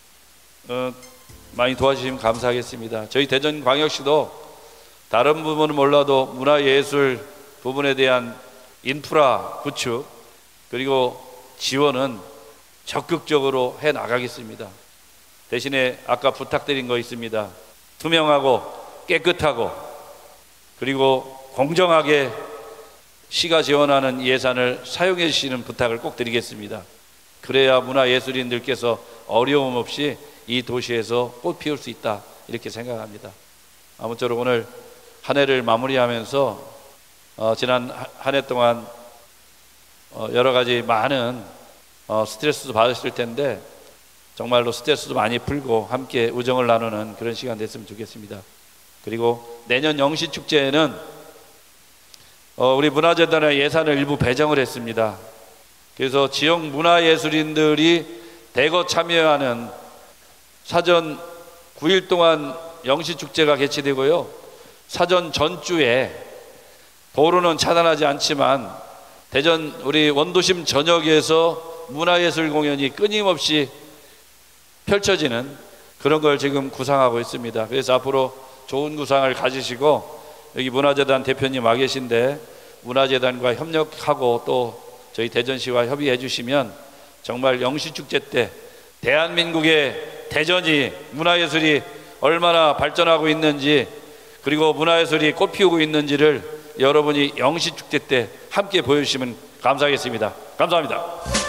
[SPEAKER 5] 많이 도와주시면 감사하겠습니다. 저희 대전광역시도 다른 부분은 몰라도 문화예술 부분에 대한 인프라 구축 그리고 지원은 적극적으로 해 나가겠습니다. 대신에 아까 부탁드린 거 있습니다. 투명하고 깨끗하고 그리고 공정하게 시가 지원하는 예산을 사용해 주시는 부탁을 꼭 드리겠습니다. 그래야 문화예술인들께서 어려움 없이 이 도시에서 꽃 피울 수 있다, 이렇게 생각합니다. 아무쪼록 오늘 한 해를 마무리하면서 지난 한 해 동안 여러 가지 많은 스트레스도 받으실 텐데 정말로 스트레스도 많이 풀고 함께 우정을 나누는 그런 시간 됐으면 좋겠습니다. 그리고 내년 영시축제에는 우리 문화재단의 예산을 일부 배정을 했습니다. 그래서 지역 문화예술인들이 대거 참여하는 사전 9일 동안 영시축제가 개최되고요, 사전 전주에 도로는 차단하지 않지만 대전 우리 원도심 전역에서 문화예술 공연이 끊임없이 펼쳐지는 그런 걸 지금 구상하고 있습니다. 그래서 앞으로 좋은 구상을 가지시고 여기 문화재단 대표님 와 계신데 문화재단과 협력하고 또 저희 대전시와 협의해 주시면 정말 영시축제 때 대한민국의 대전이 문화예술이 얼마나 발전하고 있는지 그리고 문화예술이 꽃피우고 있는지를 여러분이 영시축제 때 함께 보여주시면 감사하겠습니다. 감사합니다.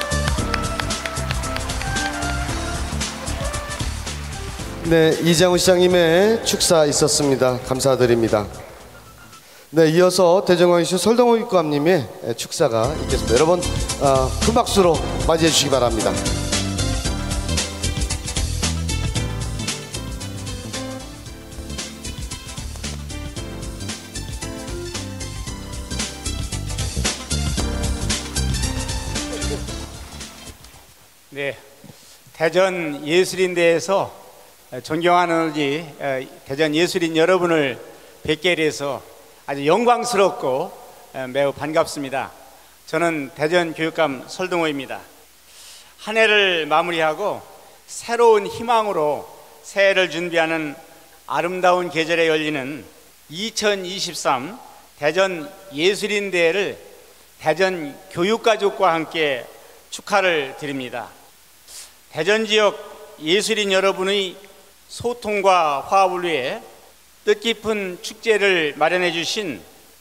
[SPEAKER 1] 네, 이장훈 시장님의 축사 있었습니다. 감사드립니다. 네, 이어서 대전광역시 설동호 입구함님의 축사가 있겠습니다. 여러분 큰 박수로 맞이해 주시기 바랍니다.
[SPEAKER 6] 네, 대전 예술인대에서 존경하는 우리 대전 예술인 여러분을 뵙게 돼서 아주 영광스럽고 매우 반갑습니다. 저는 대전 교육감 설동호입니다. 한 해를 마무리하고 새로운 희망으로 새해를 준비하는 아름다운 계절에 열리는 2023 대전 예술인대회를 대전 교육가족과 함께 축하를 드립니다. 대전 지역 예술인 여러분의 소통과 화합을 위해 뜻깊은 축제를 마련해 주신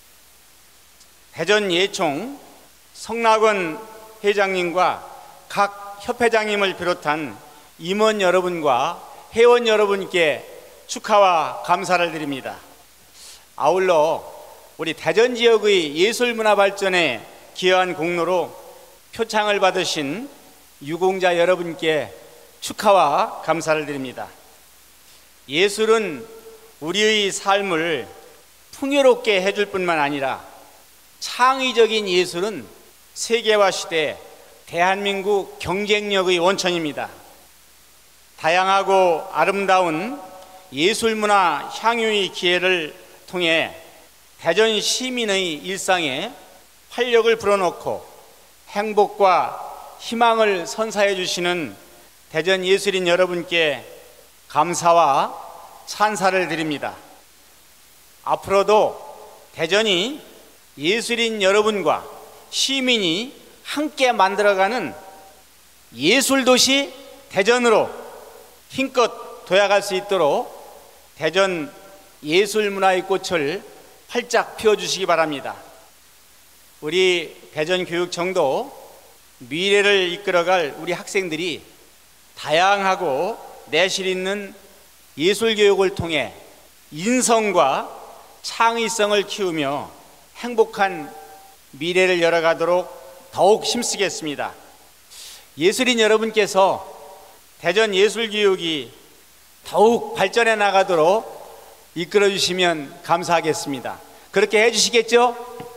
[SPEAKER 6] 대전 예총 성낙원 회장님과 각 협회장님을 비롯한 임원 여러분과 회원 여러분께 축하와 감사를 드립니다. 아울러 우리 대전 지역의 예술문화 발전에 기여한 공로로 표창을 받으신 유공자 여러분께 축하와 감사를 드립니다. 예술은 우리의 삶을 풍요롭게 해줄 뿐만 아니라 창의적인 예술은 세계화 시대 대한민국 경쟁력의 원천입니다. 다양하고 아름다운 예술문화 향유의 기회를 통해 대전 시민의 일상에 활력을 불어넣고 행복과 희망을 선사해 주시는 대전 예술인 여러분께 감사와 찬사를 드립니다. 앞으로도 대전이 예술인 여러분과 시민이 함께 만들어가는 예술도시 대전으로 힘껏 도약할 수 있도록 대전 예술문화의 꽃을 활짝 피워주시기 바랍니다. 우리 대전교육청도 미래를 이끌어갈 우리 학생들이 다양하고 내실 있는 예술교육을 통해 인성과 창의성을 키우며 행복한 미래를 열어가도록 더욱 힘쓰겠습니다. 예술인 여러분께서 대전 예술교육이 더욱 발전해 나가도록 이끌어 주시면 감사하겠습니다. 그렇게 해주시겠죠?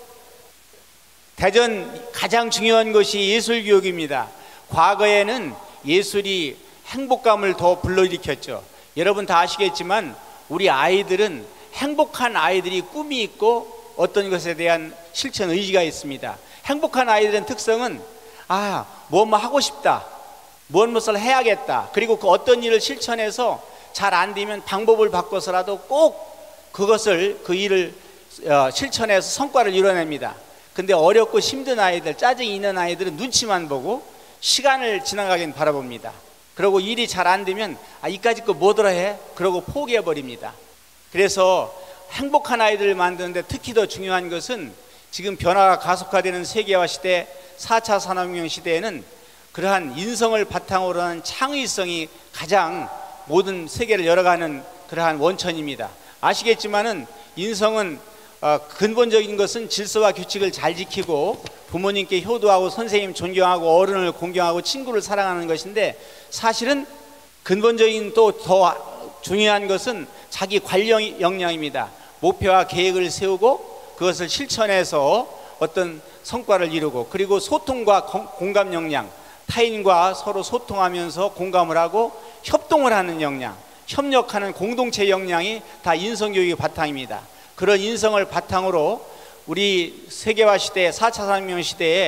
[SPEAKER 6] 대전 가장 중요한 것이 예술교육입니다. 과거에는 예술이 행복감을 더 불러일으켰죠. 여러분 다 아시겠지만 우리 아이들은 행복한 아이들이 꿈이 있고 어떤 것에 대한 실천 의지가 있습니다. 행복한 아이들의 특성은 뭐 하고 싶다, 무엇을 해야겠다, 그리고 그 어떤 일을 실천해서 잘 안 되면 방법을 바꿔서라도 꼭 그 일을 실천해서 성과를 이뤄냅니다. 근데 어렵고 힘든 아이들, 짜증이 있는 아이들은 눈치만 보고 시간을 지나가긴 바라봅니다. 그리고 일이 잘 안 되면 이까짓 거 뭐더라 해? 그러고 포기해버립니다. 그래서 행복한 아이들을 만드는데 특히 더 중요한 것은 지금 변화가 가속화되는 세계화 시대, 4차 산업혁명 시대에는 그러한 인성을 바탕으로 하는 창의성이 가장 모든 세계를 열어가는 그러한 원천입니다. 아시겠지만은 인성은 근본적인 것은 질서와 규칙을 잘 지키고 부모님께 효도하고 선생님 존경하고 어른을 공경하고 친구를 사랑하는 것인데, 사실은 근본적인 또 더 중요한 것은 자기 관련 역량입니다. 목표와 계획을 세우고 그것을 실천해서 어떤 성과를 이루고, 그리고 소통과 공감 역량, 타인과 서로 소통하면서 공감을 하고 협동을 하는 역량, 협력하는 공동체 역량이 다 인성교육의 바탕입니다. 그런 인성을 바탕으로 우리 세계화 시대, 4차 산업혁명 시대에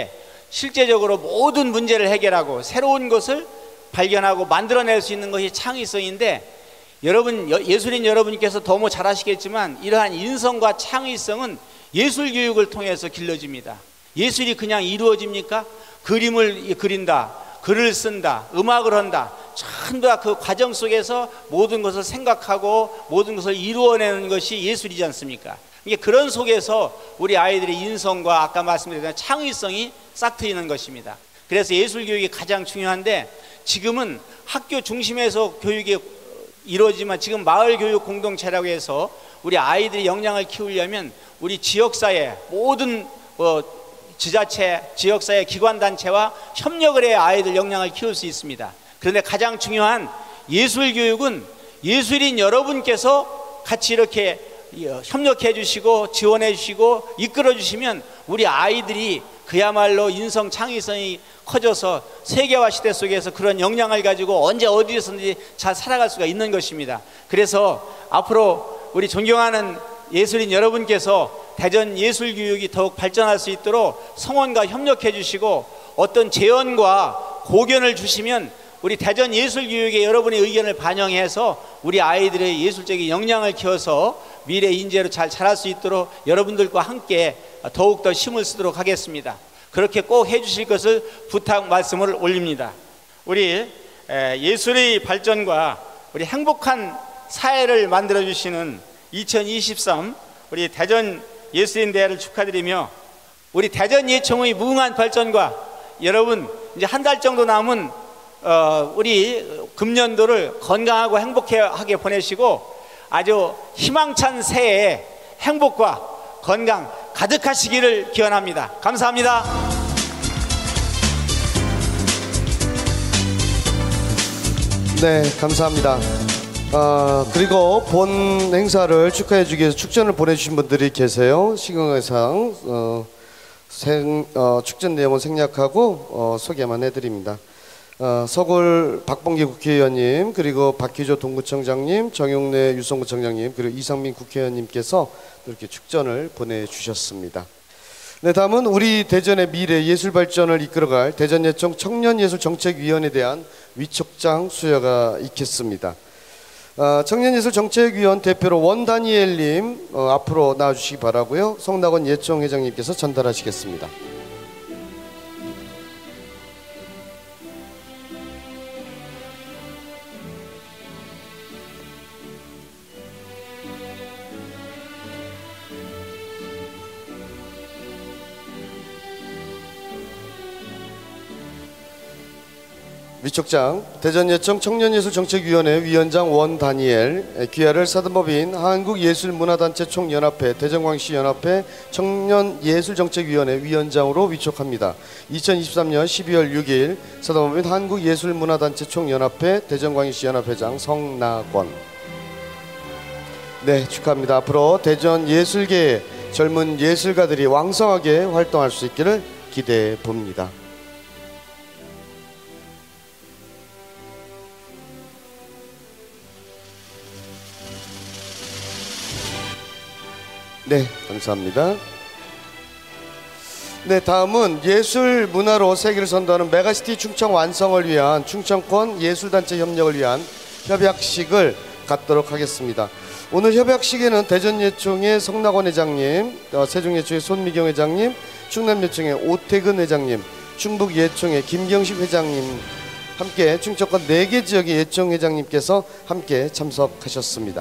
[SPEAKER 6] 실제적으로 모든 문제를 해결하고 새로운 것을 발견하고 만들어낼 수 있는 것이 창의성인데, 여러분, 예술인 여러분께서 너무 잘 아시겠지만 이러한 인성과 창의성은 예술 교육을 통해서 길러집니다. 예술이 그냥 이루어집니까? 그림을 그린다, 글을 쓴다, 음악을 한다, 전부 다 그 과정 속에서 모든 것을 생각하고 모든 것을 이루어내는 것이 예술이지 않습니까? 이게 그런 속에서 우리 아이들의 인성과 아까 말씀드린 창의성이 싹 트이는 것입니다. 그래서 예술 교육이 가장 중요한데, 지금은 학교 중심에서 교육이 이루어지지만 지금 마을 교육 공동체라고 해서 우리 아이들의 역량을 키우려면 우리 지역사회 모든 지자체, 지역사회 기관단체와 협력을 해야 아이들 역량을 키울 수 있습니다. 그런데 가장 중요한 예술교육은 예술인 여러분께서 같이 이렇게 협력해 주시고 지원해 주시고 이끌어 주시면 우리 아이들이 그야말로 인성 창의성이 커져서 세계화 시대 속에서 그런 역량을 가지고 언제 어디에서든지 잘 살아갈 수가 있는 것입니다. 그래서 앞으로 우리 존경하는 예술인 여러분께서 대전 예술교육이 더욱 발전할 수 있도록 성원과 협력해 주시고 어떤 제언과 고견을 주시면 우리 대전 예술교육에 여러분의 의견을 반영해서 우리 아이들의 예술적인 역량을 키워서 미래 인재로 잘 자랄 수 있도록 여러분들과 함께 더욱더 힘을 쓰도록 하겠습니다. 그렇게 꼭 해주실 것을 부탁 말씀을 올립니다. 우리 예술의 발전과 우리 행복한 사회를 만들어주시는 2023 우리 대전 예술인대회를 축하드리며, 우리 대전 예총의 무궁한 발전과 여러분 이제 한 달 정도 남은 우리 금년도를 건강하고 행복하게 보내시고 아주 희망찬 새해에 행복과 건강 가득하시기를 기원합니다. 감사합니다.
[SPEAKER 1] 네, 감사합니다. 그리고 본 행사를 축하해 주기 위해서 축전을 보내주신 분들이 계세요. 시경의상 축전 내용은 생략하고 소개만 해드립니다. 서굴 박봉기 국회의원님, 그리고 박희조 동구청장님, 정용래 유성구청장님, 그리고 이상민 국회의원님께서 이렇게 축전을 보내주셨습니다. 네, 다음은 우리 대전의 미래 예술 발전을 이끌어갈 대전예총 청년예술정책위원회에 대한 위촉장 수여가 있겠습니다. 청년예술정책위원 대표로 원다니엘님 앞으로 나와주시기 바라고요. 성낙원 예총 회장님께서 전달하시겠습니다. 위촉장 대전예총 청년예술정책위원회 위원장 원다니엘, 귀하를 사단법인 한국예술문화단체 총연합회 대전광시 연합회 청년예술정책위원회 위원장으로 위촉합니다. 2023년 12월 6일 사단법인 한국예술문화단체 총연합회 대전광시 연합회장 성낙원. 네, 축하합니다. 앞으로 대전 예술계의 젊은 예술가들이 왕성하게 활동할 수 있기를 기대해 봅니다. 네, 감사합니다. 네, 다음은 예술 문화로 세계를 선도하는 메가시티 충청 완성을 위한 충청권 예술단체 협력을 위한 협약식을 갖도록 하겠습니다. 오늘 협약식에는 대전예총의 성낙원 회장님, 세종예총의 손미경 회장님, 충남예총의 오태근 회장님, 충북예총의 김경식 회장님 함께 충청권 4개 지역의 예총 회장님께서 함께 참석하셨습니다.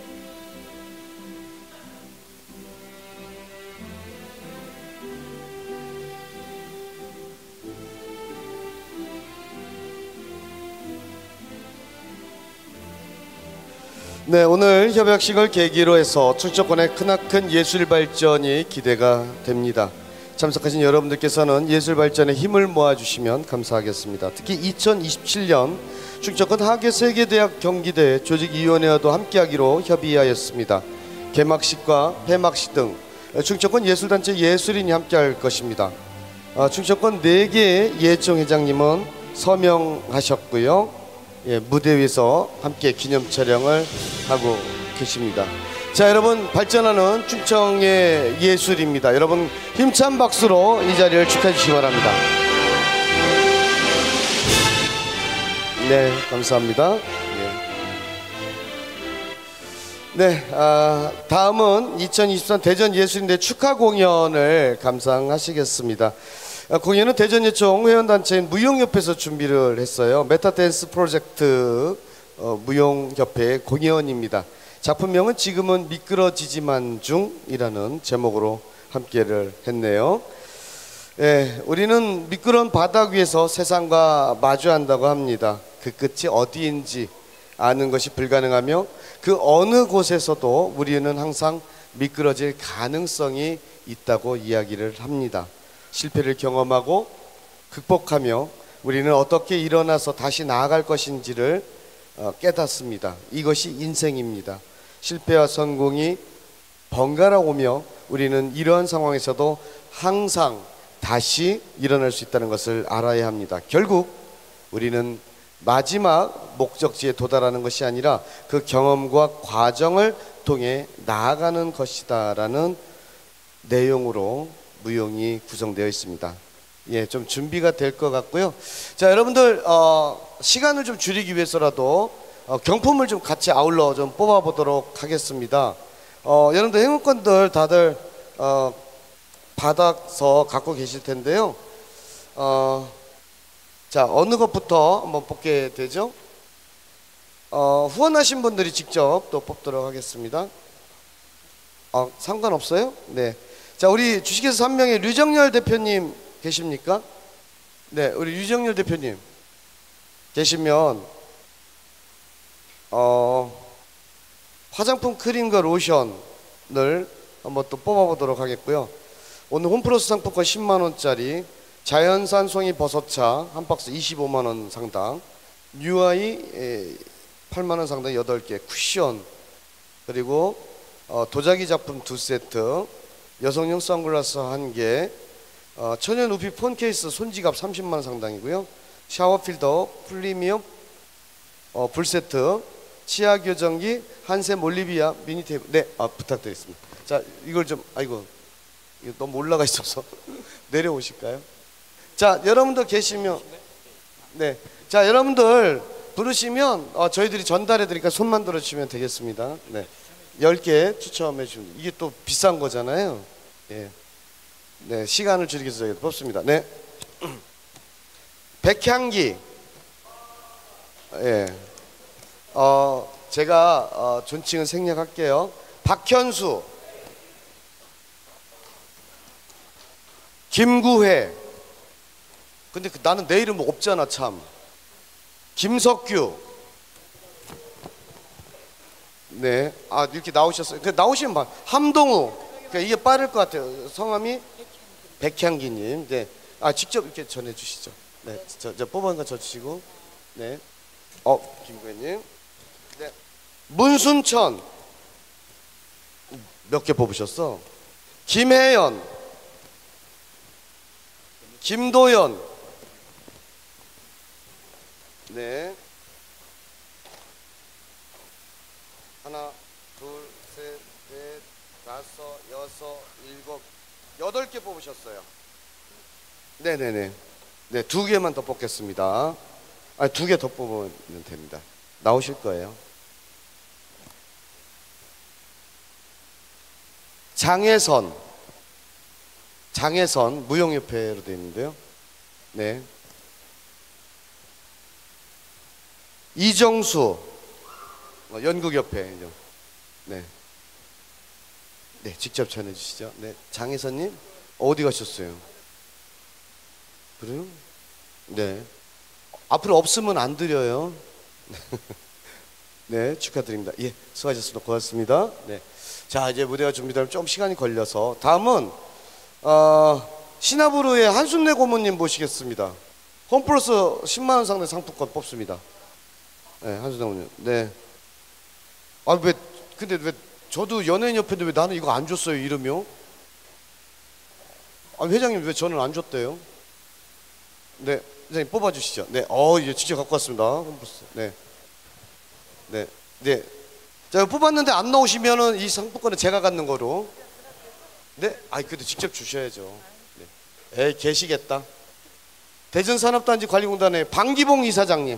[SPEAKER 1] 네, 오늘 협약식을 계기로 해서 충청권의 크나큰 예술 발전이 기대가 됩니다. 참석하신 여러분들께서는 예술 발전에 힘을 모아주시면 감사하겠습니다. 특히 2027년 충청권 하계세계대학 경기대 조직위원회와도 함께하기로 협의하였습니다. 개막식과 폐막식 등 충청권 예술단체 예술인이 함께할 것입니다. 충청권 4개의 예총 회장님은 서명하셨고요. 예, 무대 위에서 함께 기념 촬영을 하고 계십니다. 자, 여러분, 발전하는 충청의 예술입니다. 여러분 힘찬 박수로 이 자리를 축하해 주시기 바랍니다. 네, 감사합니다. 네, 다음은 2023 대전 예술인대 축하 공연을 감상하시겠습니다. 공연은 대전예총 회원단체인 무용협회에서 준비를 했어요. 메타댄스 프로젝트 무용협회 공연입니다. 작품명은 지금은 미끄러지지만 중이라는 제목으로 함께를 했네요. 예, 우리는 미끄러운 바닥 위에서 세상과 마주한다고 합니다. 그 끝이 어디인지 아는 것이 불가능하며 그 어느 곳에서도 우리는 항상 미끄러질 가능성이 있다고 이야기를 합니다. 실패를 경험하고 극복하며 우리는 어떻게 일어나서 다시 나아갈 것인지를 깨닫습니다. 이것이 인생입니다. 실패와 성공이 번갈아 오며 우리는 이러한 상황에서도 항상 다시 일어날 수 있다는 것을 알아야 합니다. 결국 우리는 마지막 목적지에 도달하는 것이 아니라 그 경험과 과정을 통해 나아가는 것이다 라는 내용으로 무용이 구성되어 있습니다. 예, 좀 준비가 될 것 같고요. 자, 여러분들 시간을 좀 줄이기 위해서라도 경품을 좀 같이 아울러 좀 뽑아보도록 하겠습니다. 여러분들 행운권들 다들 받아서 갖고 계실 텐데요. 자, 어느 것부터 한번 뽑게 되죠? 후원하신 분들이 직접 또 뽑도록 하겠습니다. 상관없어요? 네. 자, 우리 주식회사 3명의 류정열 대표님 계십니까? 네, 우리 류정열 대표님 계시면 화장품 크림과 로션을 한번 또 뽑아보도록 하겠고요. 오늘 홈플러스 상품권 10만원짜리 자연산 송이 버섯차 한 박스 25만원 상당, UI 8만원 상당 8개, 쿠션, 그리고 도자기 작품 2세트, 여성용 선글라스 1개, 천연 우피 폰 케이스 손지갑 30만원 상당이고요. 샤워 필터 프리미엄 풀세트, 치아 교정기 한샘 올리비아 미니 테이블. 네, 부탁드리겠습니다. 자, 이걸 좀 이거 너무 올라가 있어서 내려오실까요? 자, 여러분들 계시면, 네, 자, 여러분들 부르시면 저희들이 전달해 드리니까 손만 들어주시면 되겠습니다. 네, 10개 추첨해 주시면, 이게 또 비싼 거잖아요. 예, 네, 시간을 줄이기 위해서 저희가 뽑습니다. 네, 백향기. 예, 제가 존칭은 생략할게요. 박현수, 김구회. 근데 나는 내 이름 없잖아 참. 김석규. 네, 이렇게 나오셨어요. 나오시면 봐. 함동우. 그러니까 이게 빠를 것 같아요. 성함이 백향기님. 네, 직접 이렇게 전해주시죠. 네, 저 뽑은 거 져주시고. 네, 김구회님. 네, 문순천. 몇 개 뽑으셨어? 김혜연, 김도연. 네, 하나, 둘, 셋, 넷, 다섯, 여섯, 일곱, 8개 뽑으셨어요. 네네네. 네, 2개만 더 뽑겠습니다. 2개 더 뽑으면 됩니다. 나오실 거예요. 장혜선 무용협회로 되어 있는데요. 네. 이정수 연극협회죠. 네. 네, 직접 전해주시죠. 네, 장혜선님 어디 가셨어요? 그래요? 네. 앞으로 없으면 안 드려요. 네, 축하드립니다. 예, 수고하셨습니다. 고맙습니다. 네. 자, 이제 무대가 준비되면 좀 시간이 걸려서 다음은 시나브루의 한순례 고모님 모시겠습니다. 홈플러스 10만원 상당 상품권 뽑습니다. 네, 한순례 고모님. 네. 근데 왜 저도 연예인협회인데 왜 나는 이거 안 줬어요, 이름이요? 회장님 왜 저는 안 줬대요? 네, 회장님 뽑아주시죠. 네, 이제 직접 갖고 왔습니다. 홈플러스. 네. 네, 네. 자, 뽑았는데 안 나오시면은 이 상품권은 제가 갖는 거로. 네? 아이, 그래도 직접 주셔야죠. 네. 에이, 계시겠다. 대전산업단지 관리공단의 방기봉 이사장님.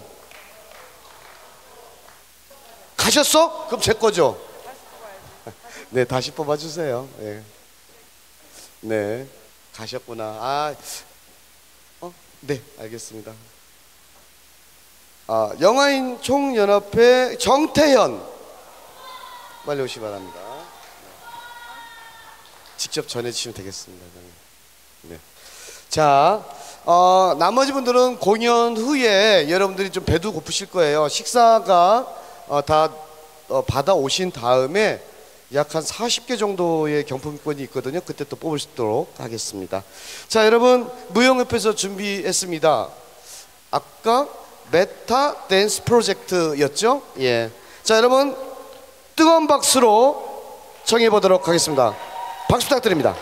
[SPEAKER 1] 가셨어? 그럼 제 거죠? 네, 다시 뽑아주세요. 네. 네, 가셨구나. 아, 네, 알겠습니다. 영화인 총연합회 정태현. 빨리 오시기 바랍니다. 직접 전해주시면 되겠습니다. 네. 자, 나머지 분들은 공연 후에 여러분들이 좀 배도 고프실 거예요. 식사가 다 받아오신 다음에 약 한 40개 정도의 경품권이 있거든요. 그때 또 뽑을 수 있도록 하겠습니다. 자, 여러분, 무용협회에서 준비했습니다. 아까 메타 댄스 프로젝트였죠? 예. 자, 여러분, 뜨거운 박수로 청해 보도록 하겠습니다. 박수 부탁드립니다.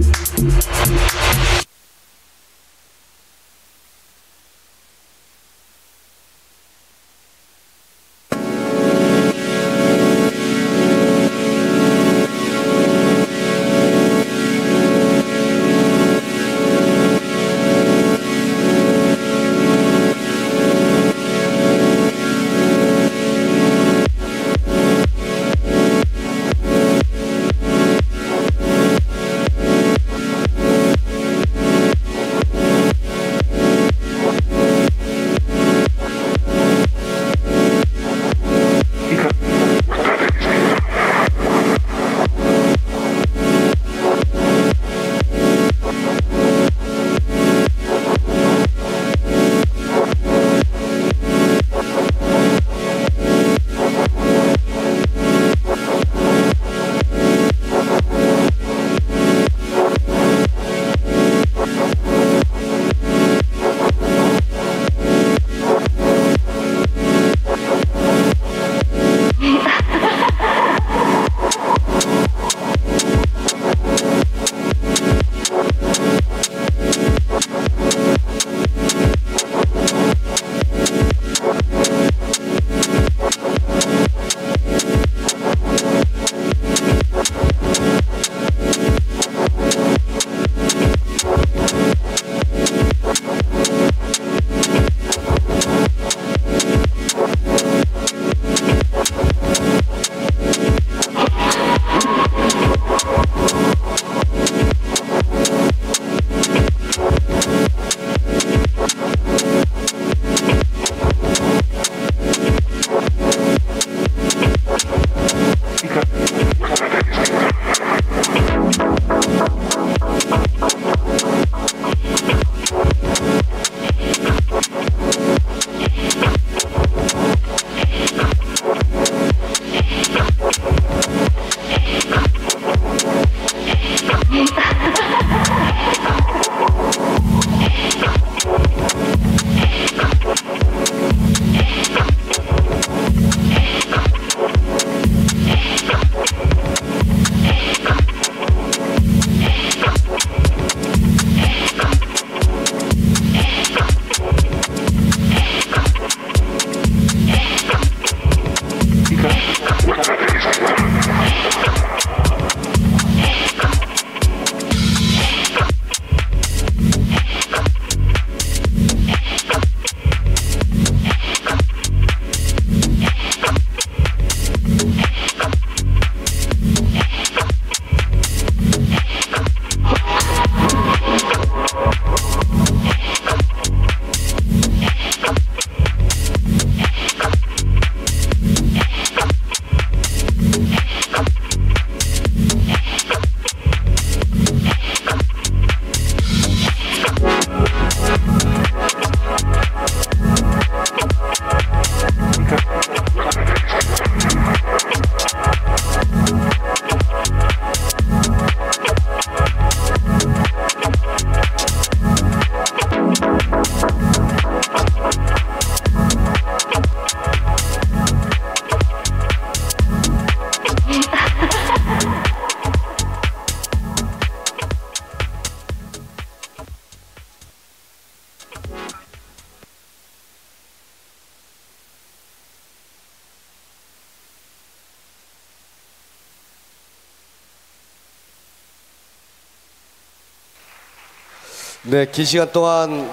[SPEAKER 1] 네, 긴 시간 동안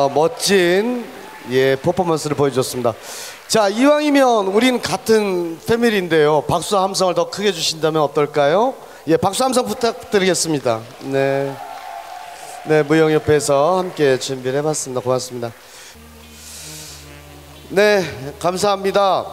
[SPEAKER 1] 멋진 퍼포먼스를 보여주셨습니다. 자, 이왕이면 우린 같은 패밀리인데요. 박수 함성을 더 크게 주신다면 어떨까요? 예, 박수 함성 부탁드리겠습니다. 네, 네, 무용협회에서 함께 준비를 해봤습니다. 고맙습니다. 네, 감사합니다.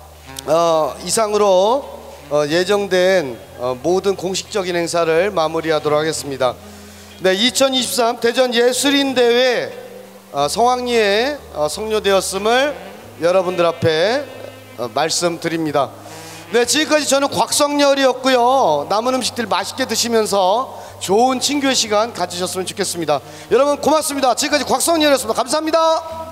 [SPEAKER 1] 이상으로 예정된 모든 공식적인 행사를 마무리하도록 하겠습니다. 네, 2023 대전 예술인대회 성황리에 성료되었음을 여러분들 앞에 말씀드립니다. 네, 지금까지 저는 곽성열이었고요. 남은 음식들 맛있게 드시면서 좋은 친교의 시간 가지셨으면 좋겠습니다. 여러분 고맙습니다. 지금까지 곽성열이었습니다. 감사합니다.